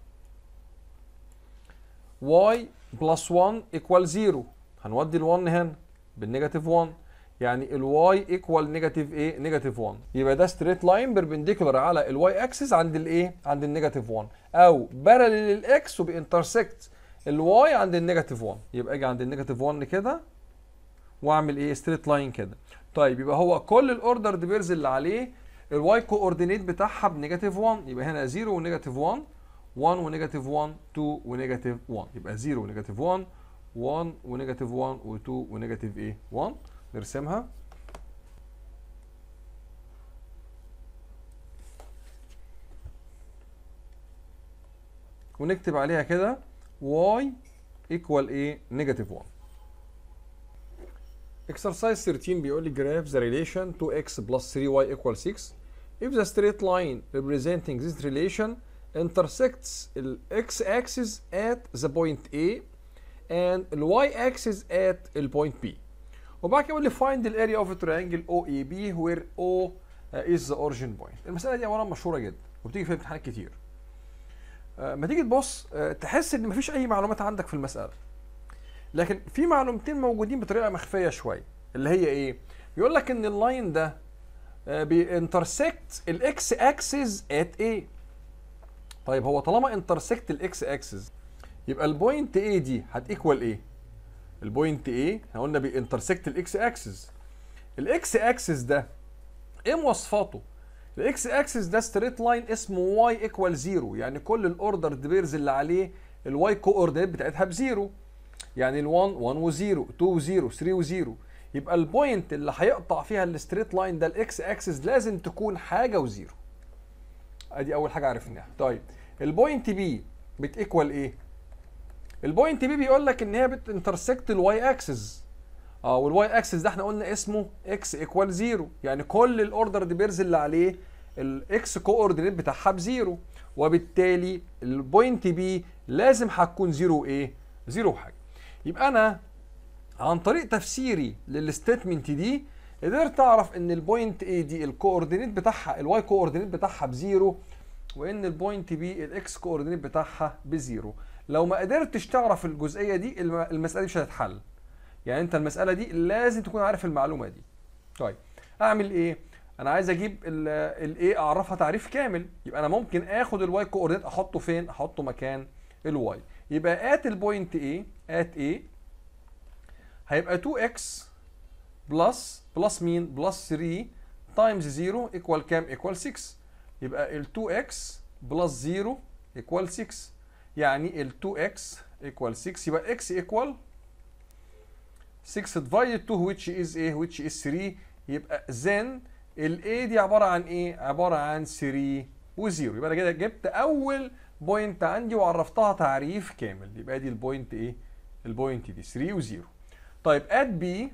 y plus واحد equal صفر، هنودي ال واحد هنا بالنيجاتيف واحد، يعني ال y equal نيجاتيف ايه؟ نيجاتيف واحد. يبقى ده ستريت لاين بيربنديكولار على ال y اكسس عند الايه؟ عند النيجاتيف واحد، او بارلل للاكس وبينترسكت ال y عند النيجاتيف واحد. يبقى اجي عند النيجاتيف واحد كده واعمل ايه؟ ستريت لاين كده. طيب يبقى هو كل الاوردر بيرز اللي عليه الواي كوردينيت بتاعها بنيجاتيف واحد، يبقى هنا صفر ونيجاتيف واحد، واحد ونيجاتيف واحد، اتنين ونيجاتيف واحد، يبقى صفر ونيجاتيف واحد، واحد ونيجاتيف واحد، و2 ونيجاتيف ايه؟ واحد. نرسمها. ونكتب عليها كده y equal ايه؟ نيجاتيف واحد. Exercise thirteen بيقول لي graph the relation two x plus three y equals six if the straight line representing this relation intersects the x-axis at the point A and the y-axis at the point B. وبعد كده يقول لي find the area of a triangle O A B where O is the origin point. المسألة دي أولا مشهورة جدا وبتيجي في امتحانات كتير. ما تيجي تبص تحس إن مفيش أي معلومات عندك في المسألة. لكن في معلومتين موجودين بطريقه مخفيه شويه، اللي هي ايه؟ بيقول لك ان اللاين ده بينترسكت الاكس اكسس ات ايه. طيب هو طالما انترسكت الاكس اكسس يبقى البوينت ايه دي هتيكوال ايه؟ البوينت ايه احنا قلنا بينترسكت الاكس اكسس. الاكس اكسس ده ايه مواصفاته؟ الاكس اكسس ده ستريت لاين اسمه واي ايكوال صفر، يعني كل الاوردر بيرز اللي عليه الواي كوردينيت بتاعتها بزيرو. يعني ال واحد واحد و0، اتنين و0، تلاتة و0. يبقى البوينت اللي هيقطع فيها الستريت لاين ده الاكس اكسس لازم تكون حاجه وزيرو. ادي اول حاجه عرفناها. طيب البوينت بي بتيكوال ايه؟ البوينت بي بيقول لك ان هي بتنترسكت الواي اكسس. اه والواي اكسس ده احنا قلنا اسمه اكس ايكوال صفر، يعني كل الاوردر بيرز اللي عليه الاكس كوردينيت بتاعها بزيرو، وبالتالي البوينت بي لازم هتكون زيرو ايه؟ زيرو حاجه. يبقى انا عن طريق تفسيري للستيتمنت دي قدرت اعرف ان البوينت اي دي الكوردينيت بتاعها الواي كوردينيت بتاعها بزيرو، وان البوينت بي الاكس كوردينيت بتاعها بزيرو. لو ما قدرتش تعرف الجزئيه دي المساله دي مش هتتحل. يعني انت المساله دي لازم تكون عارف المعلومه دي. طيب اعمل ايه؟ انا عايز اجيب الايه اعرفها تعريف كامل. يبقى انا ممكن اخد الواي كوردينيت احطه فين؟ احطه مكان الواي. يبقى ات البوينت ايه ات ايه هيبقى تو اكس بلس بلس مين؟ بلس تلاتة تايمز صفر ايكوال كام؟ ايكوال ستة. يبقى ال تو اكس بلس صفر ايكوال ستة، يعني ال تو اكس ايكوال ستة. يبقى اكس ايكوال ستة divided two which is ايه؟ which is تلاتة. يبقى then ال A دي عباره عن ايه؟ عباره عن تلاتة و0. يبقى انا كده جبت اول بوينت عندي وعرفتها تعريف كامل. يبقى دي البوينت ايه؟ البوينت دي تلاتة و0. طيب ات بي،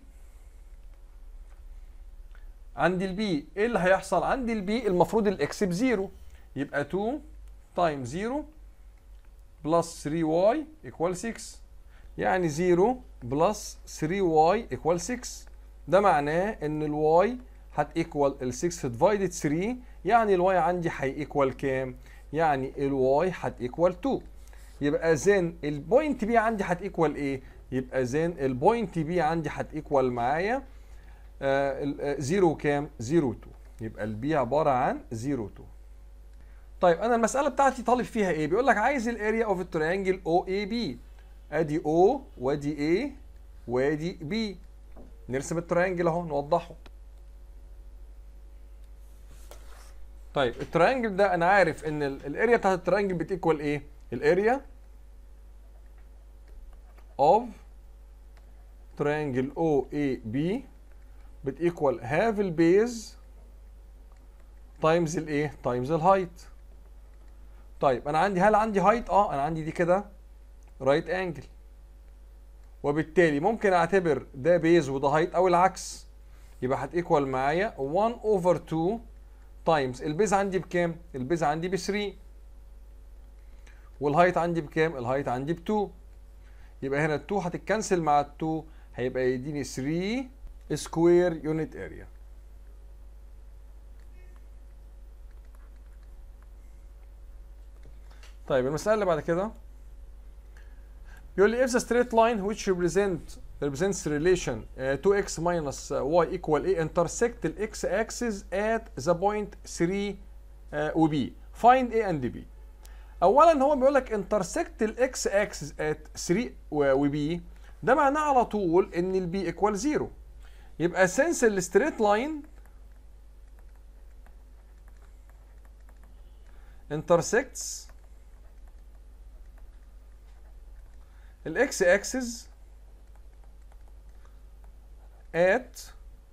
عند البي ايه اللي هيحصل؟ عند البي المفروض الاكس بزيرو، يبقى اتنين تايمز صفر بلس تلاتة واي ايكوال ستة، يعني صفر بلس تلاتة واي ايكوال ستة. ده معناه ان الواي هتيكوال ال ستة ديفايدد تلاتة، يعني الواي عندي هيكوال كام؟ يعني الواي هتيكوال اتنين. يبقى زين البوينت بي عندي هتيكوال ايه؟ يبقى زين البوينت بي عندي هتيكوال معايا صفر كام؟ صفر اتنين. يبقى البي عباره عن صفر اتنين. طيب انا المساله بتاعتي طالب فيها ايه؟ بيقول لك عايز الاريا اوف التريانجل او اي بي. ادي او وادي ايه وادي بي. نرسم التريانجل اهو نوضحه. طيب التريانجل ده انا عارف ان الاريا بتاعت التريانجل بتيكوال ايه؟ الاريا of triangle O A B بتيكوال half البيز تايمز الايه؟ تايمز الهايت. طيب انا عندي، هل عندي هايت؟ اه انا عندي دي كده رايت انجل، وبالتالي ممكن اعتبر ده بيز وده هايت او العكس. يبقى هتيكوال معايا واحد اوفر اتنين تايمز البيز عندي بكام؟ البيز عندي ب تلاتة، والهايت عندي بكام؟ الهايت عندي ب اتنين. يبقى هنا ال اتنين هتتكنسل مع ال اتنين، هيبقى يديني تلاتة سكوير يونت اريا. طيب المسألة اللي بعد كده بيقول لي if the straight line which represent represents relation uh, two x minus uh, y equal a intersect the x axis at the point three uh, و b. find a and b. اولا هو بيقول لك intersect ال x axis at three و b، ده معناه على طول ان ال b equal zero. يبقى since ال straight line intersects ال x axis at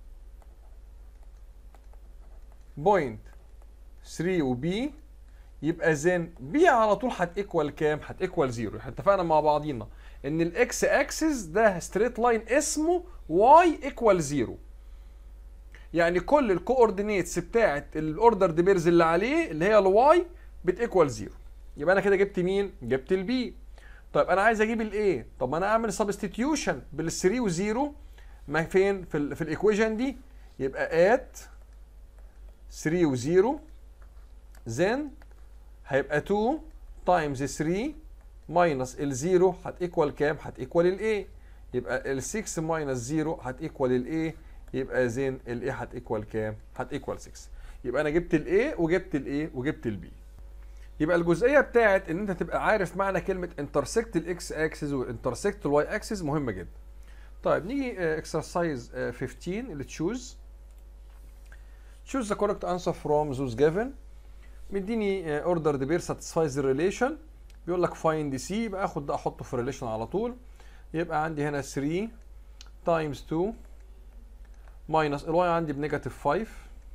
point three و b، يبقى زين b على طول هتيكوال كام؟ هتيكوال زيرو. احنا اتفقنا مع بعضينا ان الاكس اكسس ده ستريت لاين اسمه y ايكوال زيرو. يعني كل الكوردينيتس بتاعت الاوردر دي بيرز اللي عليه اللي هي الواي بتيكوال زيرو. يبقى انا كده جبت مين؟ جبت البي. طيب انا عايز اجيب الايه؟ طب ما انا اعمل سبستيتيوشن بال تلاتة و زيرو ما فين في ال في الايكويشن دي. يبقى ات تلاتة و زيرو زين هيبقى اتنين تايمز تلاتة ماينس ال زيرو هتيكوال كام؟ هتيكوال الايه. يبقى ال ستة ماينس زيرو هتيكوال الايه. يبقى زين الايه هتيكوال كام؟ هتيكوال ستة. يبقى انا جبت الايه وجبت الايه وجبت البي. يبقى الجزئيه بتاعت ان انت تبقى عارف معنى كلمه انترسكت الاكس اكسس وانترسكت الواي اكسس مهمه جدا. طيب نيجي اكسرسايز خمستاشر اللي تشوز choose the correct answer from those given. مديني اوردر دي بير ساتسفايز الريليشن، بيقول لك فايند سي، يبقى اخد ده احطه في الريليشن على طول. يبقى عندي هنا تلاتة تايمز اتنين ماينس الواي عندي بنيجاتيف خمسة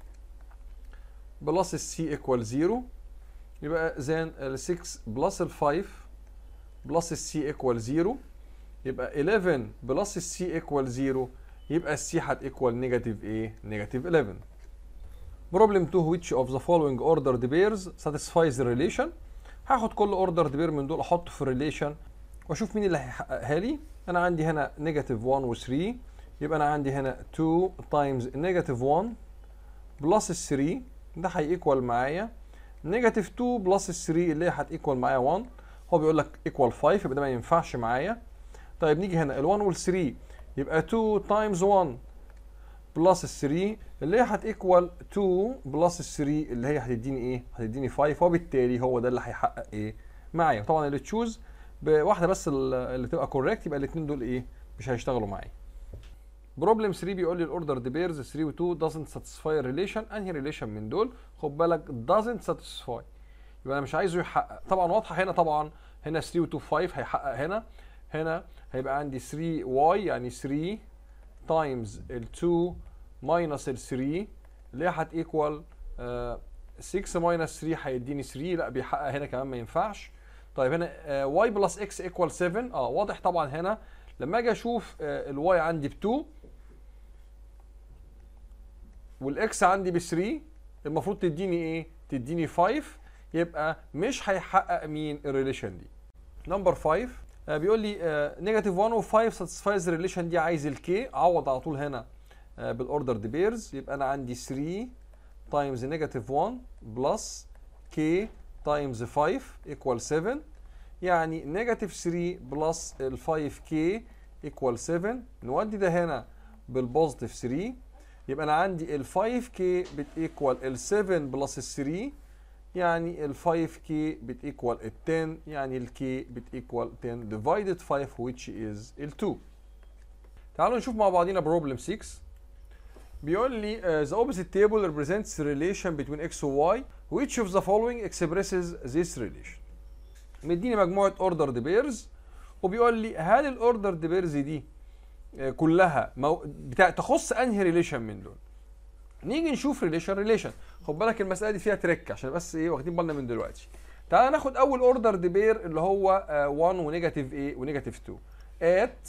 بلس السي ايكوال زيرو. يبقى زين ال ستة بلس ال خمسة بلس السي ايكوال زيرو. يبقى حداشر بلس السي ايكوال زيرو. يبقى السي هتيكوال نيجاتيف ايه؟ نيجاتيف حداشر. Problem two which of the following ordered pairs satisfies the relation. هاخد كل ordered pair من دول احطه في الريليشن واشوف مين اللي هيحققها لي. انا عندي هنا نيجاتيف واحد و تلاتة، يبقى انا عندي هنا اتنين تايمز نيجاتيف واحد بلس تلاتة، ده هيكوال معايا نيجاتيف اتنين بلس تلاتة اللي هي هتيكوال معايا واحد. هو بيقول لك ايكوال خمسة، يبقى ده ما ينفعش معايا. طيب نيجي هنا ال واحد وال تلاتة، يبقى اتنين تايمز واحد بلس تلاتة اللي هي هتيكوال اتنين بلس تلاتة اللي هي هتديني ايه؟ هتديني خمسة، وبالتالي هو ده اللي هيحقق ايه؟ معايا. طبعا اللي تشوز بواحده بس اللي تبقى كوريكت، يبقى الاثنين دول ايه؟ مش هيشتغلوا معايا. بروبلم تلاتة بيقول لي الاوردر دي بيرز تلاتة و اتنين doesn't satisfy ريليشن. انهي ريليشن من دول؟ خد بالك doesn't satisfy، يبقى انا مش عايزه يحقق. طبعا واضحه هنا، طبعا هنا تلاتة و اتنين خمسة هيحقق هنا. هنا هيبقى عندي تلاتة واي يعني تلاتة تايمز ال اتنين ماينس ال تلاتة اللي هي هتيكوال ستة ماينس تلاتة هيديني تلاتة. لا بيحقق هنا كمان ما ينفعش. طيب هنا واي بلس اكس ايكوال سبعة. اه واضح طبعا هنا لما اجي اشوف الواي عندي ب اتنين والاكس عندي ب تلاتة المفروض تديني ايه؟ تديني خمسة. يبقى مش هيحقق مين؟ الريليشن دي. نمبر خمسة آه بيقول لي نيجاتيف واحد و خمسة ساتسفايز الريليشن دي، عايز الكي. اعوض على طول هنا آه بالاوردر دي بيرز. يبقى انا عندي تلاتة تايمز نيجاتيف واحد بلس كي تايمز خمسة ايكوال سبعة، يعني نيجاتيف تلاتة بلس ال خمسة كي ايكوال سبعة. نودي ده هنا بالبوزيتيف تلاتة، يبقى انا عندي ال خمسة كي بتيكوال ال سبعة بلس ال تلاتة، يعني ال خمسة كي بتيكوال ال عشرة، يعني ال كي بتيكوال عشرة divided خمسة which is ال اتنين. تعالوا نشوف مع بعضينا بروبلم ستة. بيقول لي uh, the opposite table represents the relation between x و y which of the following expresses this relation. مديني مجموعه اوردر دي بيرز وبيقول لي هل الاوردر دي بيرز دي كلها مو... بتاع تخص انهي ريليشن من دول. نيجي نشوف ريليشن ريليشن. خد بالك المساله دي فيها تريك عشان بس ايه واخدين بالنا من دلوقتي. تعال ناخد اول اوردر بير اللي هو واحد ونيجاتيف ايه ونيجاتيف اتنين. ات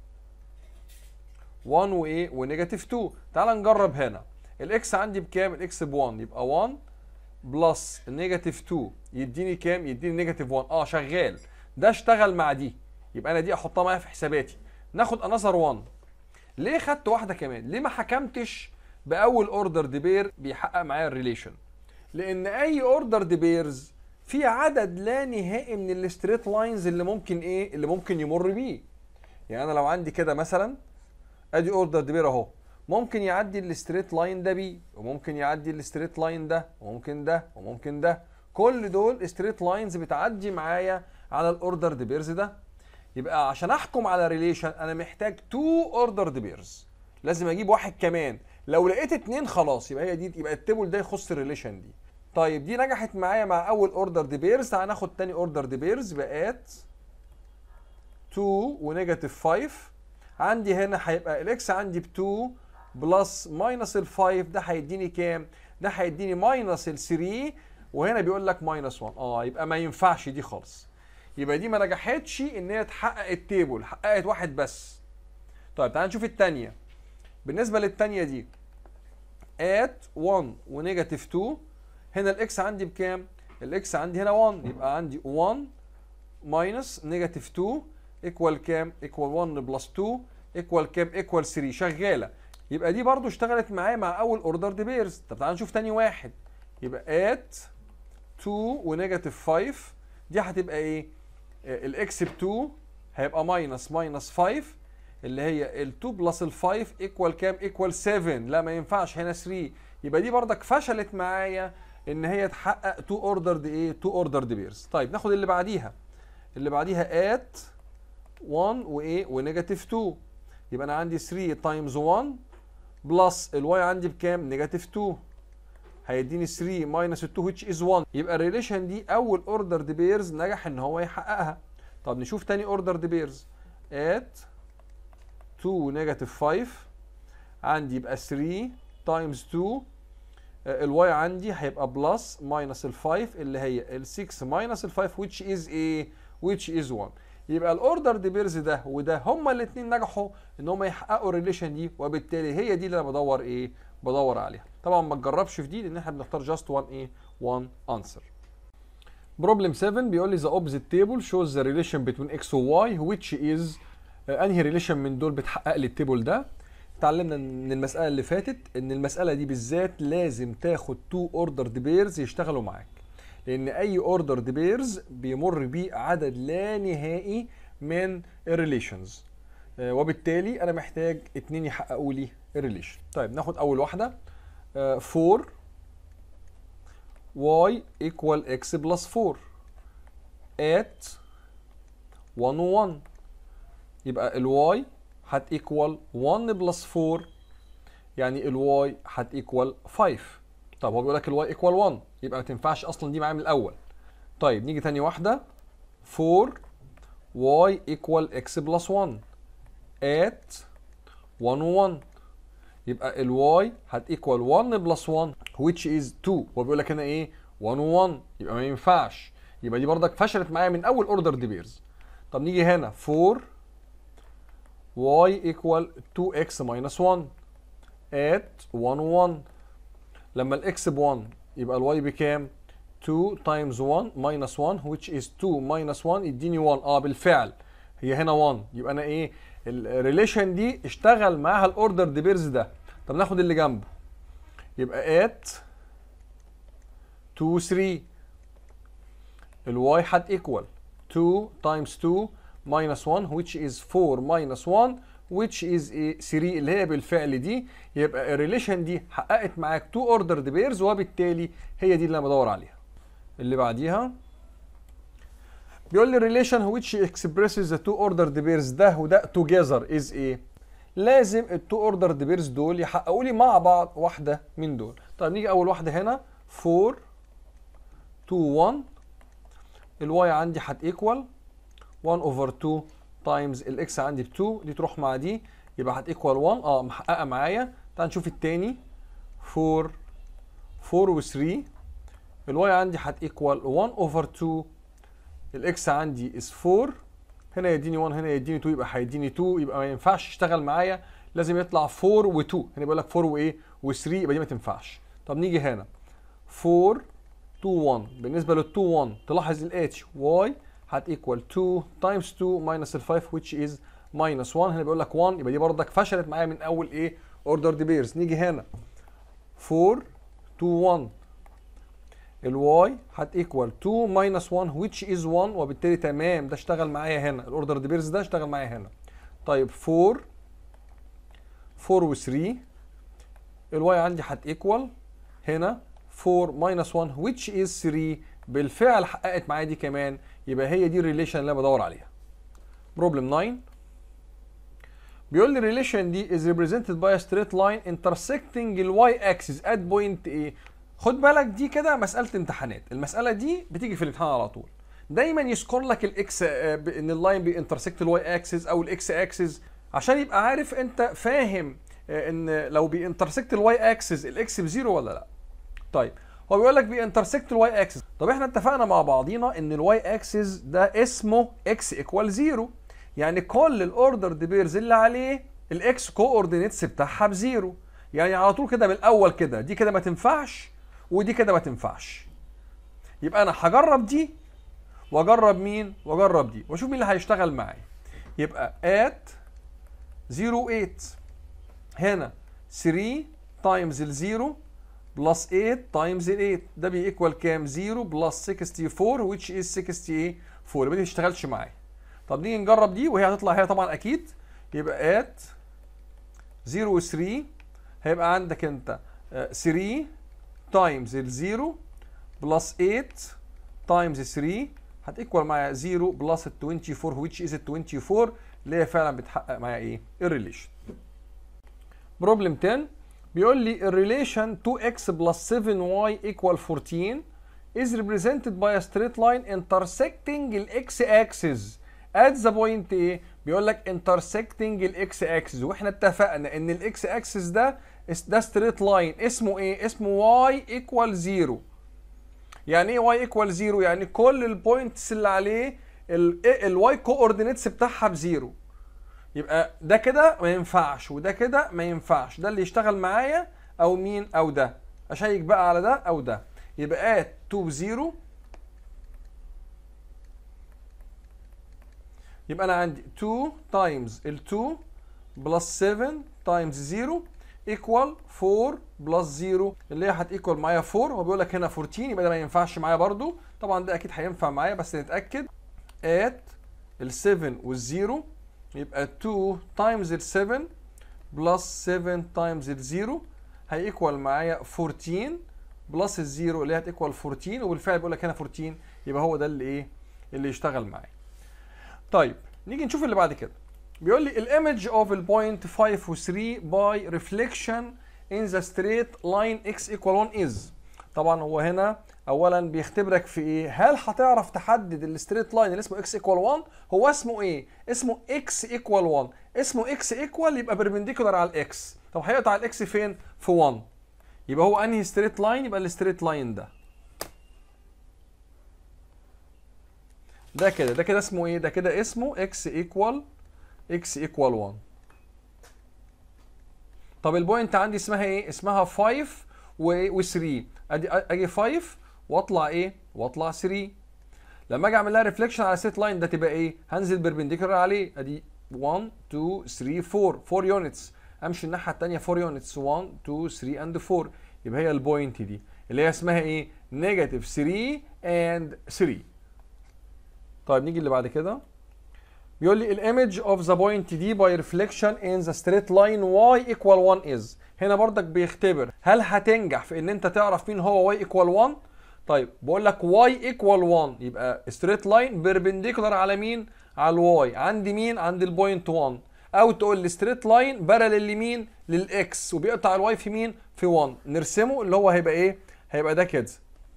واحد وايه ونيجاتيف اتنين. تعال نجرب هنا. الاكس عندي بكام؟ الاكس ب واحد، يبقى واحد بلس نيجاتيف اتنين يديني كام؟ يديني نيجاتيف واحد. اه شغال، ده اشتغل مع دي، يبقى انا دي احطها معايا في حساباتي. ناخد انذر واحد. ليه خدت واحده كمان؟ ليه ما حكمتش باول اوردر بير بيحقق معايا الريليشن؟ لان اي اوردر بيرز في عدد لا نهائي من الستريت لاينز اللي ممكن ايه اللي ممكن يمر بيه. يعني انا لو عندي كده مثلا ادي اوردر بير اهو، ممكن يعدي الستريت لاين ده بيه، وممكن يعدي الستريت لاين ده، وممكن ده، وممكن ده. كل دول ستريت لاينز بتعدي معايا على الاوردر بيرز ده. يبقى عشان احكم على ريليشن انا محتاج تو اوردر بيرز، لازم اجيب واحد كمان. لو لقيت اتنين خلاص يبقى هي دي، يبقى التيبل ده يخص الريليشن دي. طيب دي نجحت معايا مع اول اوردر بيرز، تعال ناخد تاني اوردر بيرز. بقت اتنين ونيجاتيف خمسة. عندي هنا هيبقى الاكس عندي ب اتنين بلس ماينس ال خمسة، ده هيديني كام؟ ده هيديني ماينس ال تلاتة، وهنا بيقول لك ماينس واحد. اه يبقى ما ينفعش دي خالص، يبقى دي ما نجحتش ان هي تحقق التيبل، حققت واحد بس. طيب تعال نشوف الثانيه. بالنسبه للثانيه دي ات واحد ونيجاتيف اتنين، هنا الاكس عندي بكام؟ الاكس عندي هنا واحد، يبقى عندي واحد ماينس نيجاتيف اتنين ايكوال كام؟ ايكوال واحد بلس اتنين ايكوال كام؟ ايكوال تلاتة. شغاله، يبقى دي برضو اشتغلت معايا مع اول اوردر بيرز. طب تعال نشوف تاني واحد. يبقى ات اتنين ونيجاتيف خمسة، دي هتبقى ايه؟ الاكس ب اتنين هيبقى ماينس ماينس خمسة، اللي هي ال اتنين بلس ال خمسة ايكوال كام؟ ايكوال سبعة. لا ما ينفعش، هنا تلاتة. يبقى دي برضك فشلت معايا ان هي تحقق اتنين اوردر ايه؟ اتنين اوردر بيرز. طيب ناخد اللي بعديها. اللي بعديها ات واحد وايه ونيجاتيف اتنين، يبقى انا عندي تلاتة تايمز واحد بلس الواي عندي بكام؟ نيجاتيف اتنين، هيديني تلاتة ماينس اتنين which is واحد. يبقى الريليشن دي اول اوردر بيرز نجح ان هو يحققها. طب نشوف تاني اوردر بيرز. ات اتنين نيجاتيف خمسة، عندي يبقى تلاتة تايمز اتنين، الواي عندي هيبقى بلس ماينس ال خمسة اللي هي ال ستة ماينس ال خمسة which is ايه؟ which is واحد. يبقى الاوردر بيرز ده وده هما الاثنين نجحوا ان هما يحققوا الريليشن دي، وبالتالي هي دي اللي انا بدور ايه؟ بدور عليها. طبعا ما تجربش في دي لان احنا بنختار جاست واحد ايه؟ واحد انسر. بروبلم سبعة بيقول لي the opposite table shows the relation between x و y which is انهي ريليشن من دول بتحقق لي التيبل ده. اتعلمنا من المساله اللي فاتت ان المساله دي بالذات لازم تاخد تو اوردر بيرز يشتغلوا معاك، لان اي اوردر بيرز بيمر بيه عدد لا نهائي من الريليشنز، وبالتالي انا محتاج اتنين يحققوا لي الريليشن. طيب ناخد اول واحده. فور واي equal x plus فور at واحد و واحد، يبقى الواي هت equal واحد بلس فور، يعني الواي هت equal خمسة. طب هو بيقول لك الواي equal واحد، يبقى ما تنفعش اصلا دي معايا من الاول. طيب نيجي تاني واحده. فور واي equal x plus واحد at واحد و واحد، يبقى الواي هت equal واحد بلس واحد which is اتنين. هو بيقول لك هنا ايه؟ واحد و واحد، يبقى ما ينفعش، يبقى دي برضك فشلت معايا من اول اوردر دي بيرز. طب نيجي هنا. فور واي equal تو اكس minus واحد at واحد و واحد، لما الاكس ب واحد يبقى الواي بكام؟ اتنين times واحد minus واحد which is اتنين minus واحد يديني واحد. اه بالفعل هي هنا واحد، يبقى انا ايه؟ الريليشن دي اشتغل معاها الاوردر دي بيرز ده. طب ناخد اللي جنبه. يبقى at اتنين تلاتة، الواي هت equal اتنين times اتنين minus واحد which is اربعة minus واحد which is ايه؟ تلاتة، اللي هي بالفعل دي. يبقى الريليشن دي حققت معاك تو اوردر بيرز، وبالتالي هي دي اللي انا بدور عليها. اللي بعديها بيقول لي relation which expresses the two ordered pairs ده وده together is ايه؟ لازم التو اوردر بيرز دول يحققوا لي مع بعض واحده من دول. طيب نيجي اول واحده هنا. فور اتنين واحد، الواي عندي هت ايكوال واحد اوفر اتنين تايمز الاكس عندي ب اتنين، دي تروح مع دي يبقى هت ايكوال واحد. اه محققه معايا. تعال نشوف التاني. فور فور و تلاتة، الواي عندي هتيكوال واحد اوفر اتنين، الاكس عندي از اربعة، هنا يديني واحد هنا يديني اتنين يبقى هيديني اتنين، يبقى ما ينفعش يشتغل معايا، لازم يطلع اربعة و2. هنا بيقول لك اربعة وايه و3، يبقى دي ما تنفعش. طب نيجي هنا اربعة اتنين واحد، بالنسبه لل اتنين واحد تلاحظ الاتش واي هتيكوال اتنين تايمز اتنين ماينس ال خمسة which is ماينس واحد، هنا بيقول لك واحد، يبقى دي بردك فشلت معايا من اول ايه اوردر دي بيرز. نيجي هنا اربعة اتنين واحد، الواي هتيكوال اتنين ماينس واحد which is واحد، وبالتالي تمام ده اشتغل معايا هنا، الاوردر دي بيرز ده اشتغل معايا هنا. طيب اربعة اربعة و3، الواي عندي هتيكوال هنا اربعة ماينس واحد which is تلاتة، بالفعل حققت معايا دي كمان، يبقى هي دي الريليشن اللي انا بدور عليها. بروبلم تسعة بيقول لي الريليشن دي is represented by a straight line intersecting ال y axis at point A. خد بالك دي كده مسألة امتحانات، المسألة دي بتيجي في الامتحان على طول، دايما يذكر لك الاكس ان اللاين بينترسكت الواي اكسس او الاكس اكسس، عشان يبقى عارف انت فاهم ان لو بينترسكت الواي اكسس الاكس بزيرو ولا لا. طيب هو بيقول لك بينترسكت الواي اكسس، طب احنا اتفقنا مع بعضينا ان الواي اكسس ده اسمه اكس ايكوال زيرو، يعني كل الاوردر دي بيرز اللي عليه الاكس كوردينيتس بتاعها بزيرو، يعني على طول كده من الاول كده دي كده ما تنفعش ودي كده ما تنفعش، يبقى انا هجرب دي واجرب مين واجرب دي واشوف مين اللي هيشتغل معايا. يبقى at صفر تمانية هنا تلاتة تايمز الزيرو بلس تمانية تايمز ال تمانية، ده بيكوال كام؟ صفر بلس اربعة وستين which is اربعة وستين، يبقى دي تشتغلش معايا. طب نيجي نجرب دي وهي هتطلع هي طبعا اكيد، يبقى at صفر و تلاتة هيبقى عندك انت تلاتة تايمز الزيرو بلس تمانية تايمز تلاتة هتيكوال معايا صفر بلس ال اربعة وعشرين which is ال اربعة وعشرين اللي هي فعلا بتحقق معايا ايه؟ الريليشن. بروبلم عشرة بيقول لي الريليشن تو اكس بلس سفن واي equal اربعتاشر is represented by a straight line intersecting الاكس axis at the point A. بيقول لك intersecting الاكس axis، واحنا اتفقنا ان الاكس axis ده ده straight line اسمه ايه؟ اسمه y equal صفر. يعني ايه y equal صفر؟ يعني كل البوينتس اللي عليه الواي كوردينيتس بتاعها بزيرو، يبقى ده كده ما ينفعش وده كده ما ينفعش، ده اللي يشتغل معايا او مين او ده، اشيك بقى على ده او ده. يبقى ات اتنين بزيرو، يبقى انا عندي اتنين تايمز ال اتنين بلس سبعة تايمز صفر ايكوال اربعة بلس صفر اللي هي هتيكوال معايا اربعة، هو بيقول لك هنا اربعتاشر يبقى ده ما ينفعش معايا برضو، طبعا ده اكيد هينفع معايا بس نتاكد. ات ال سبعة والزيرو يبقى اتنين تايمز ال سبعة بلس سبعة تايمز ال صفر هيكوال معايا اربعتاشر بلس الزيرو اللي هي هتيكوال اربعتاشر، وبالفعل بيقول لك هنا اربعتاشر، يبقى هو ده اللي ايه اللي يشتغل معايا. طيب نيجي نشوف اللي بعد كده، بيقول لي الايمج اوف البوينت خمسة و تلاتة باي ريفليكشن ان ذا ستريت لاين اكس ايكوال واحد از. طبعا هو هنا اولا بيختبرك في ايه؟ هل هتعرف تحدد الستريت لاين اللي اسمه اكس ايكوال واحد؟ هو اسمه ايه؟ اسمه اكس ايكوال واحد، اسمه اكس ايكوال يبقى بربنديكولار على الاكس، طب هيقطع الاكس فين؟ في واحد، يبقى هو انهي ستريت لاين؟ يبقى الستريت لاين ده ده كده ده كده اسمه ايه؟ ده كده اسمه اكس ايكوال اكس ايكوال واحد. طب البوينت عندي اسمها ايه؟ اسمها خمسة و تلاتة، ادي اجي خمسة واطلع ايه؟ واطلع تلاتة. لما اجي اعمل لها ريفليكشن على ستريت لاين ده تبقى ايه؟ هنزل بيربنديكولار عليه، ادي واحد اتنين تلاتة اربعة، اربعة يونتس، امشي الناحيه الثانيه اربعة يونتس، واحد اتنين تلاتة اند اربعة، يبقى هي البوينت دي اللي هي اسمها ايه؟ نيجاتيف تلاتة اند تلاتة. طيب نيجي اللي بعد كده، بيقول لي الايمج اوف ذا بوينت دي باي ريفليكشن ان ذا ستريت لاين واي ايكوال واحد از. هنا برضك بيختبر هل هتنجح في ان انت تعرف مين هو واي ايكوال واحد. طيب بقول لك واي ايكوال واحد يبقى ستريت لاين بيربنديكولار على مين؟ على الواي، عندي مين؟ عند البوينت واحد، او تقول لي ستريت لاين بارلل لمين؟ للاكس وبيقطع الواي في مين؟ في واحد. نرسمه اللي هو هيبقى ايه؟ هيبقى ده كده،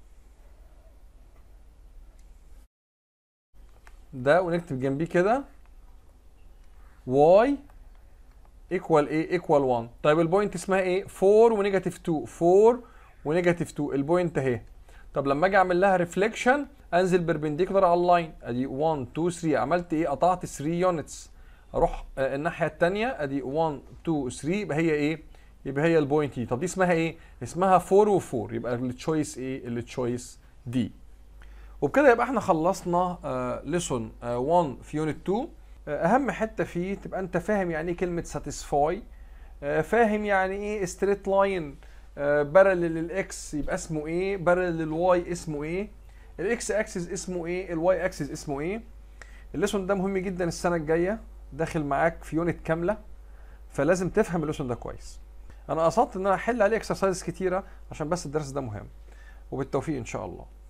ده ونكتب جنبيه كده y ايكوال ايه؟ ايكوال واحد. طيب البوينت اسمها ايه؟ اربعة ونيجاتيف اتنين، اربعة ونيجاتيف اتنين، البوينت اهي. طب لما اجي اعمل لها ريفليكشن انزل بيربنديكولار على اللاين، ادي واحد اتنين تلاتة، عملت ايه؟ قطعت تلاتة يونتس. اروح آه الناحيه الثانيه ادي واحد اتنين تلاتة، يبقى هي ايه؟ يبقى هي البوينت دي. طب دي اسمها ايه؟ اسمها اربعة و4، يبقى التشويس ايه؟ التشويس دي. وبكده يبقى احنا خلصنا آه ليسون آه واحد في يونت اتنين. آه اهم حته فيه تبقى انت فاهم يعني ايه كلمه ساتيسفاي، آه فاهم يعني ايه ستريت لاين بارلل للاكس يبقى اسمه ايه، بارلل للواي اسمه ايه، الاكس اكسس اسمه ايه، الواي اكسس اسمه ايه. الليسون ده مهم جدا السنه الجايه، داخل معاك في يونت كامله، فلازم تفهم الليسون ده كويس. انا قصدت ان انا احل عليه اكسرسايز كتيره عشان بس الدرس ده مهم. وبالتوفيق ان شاء الله.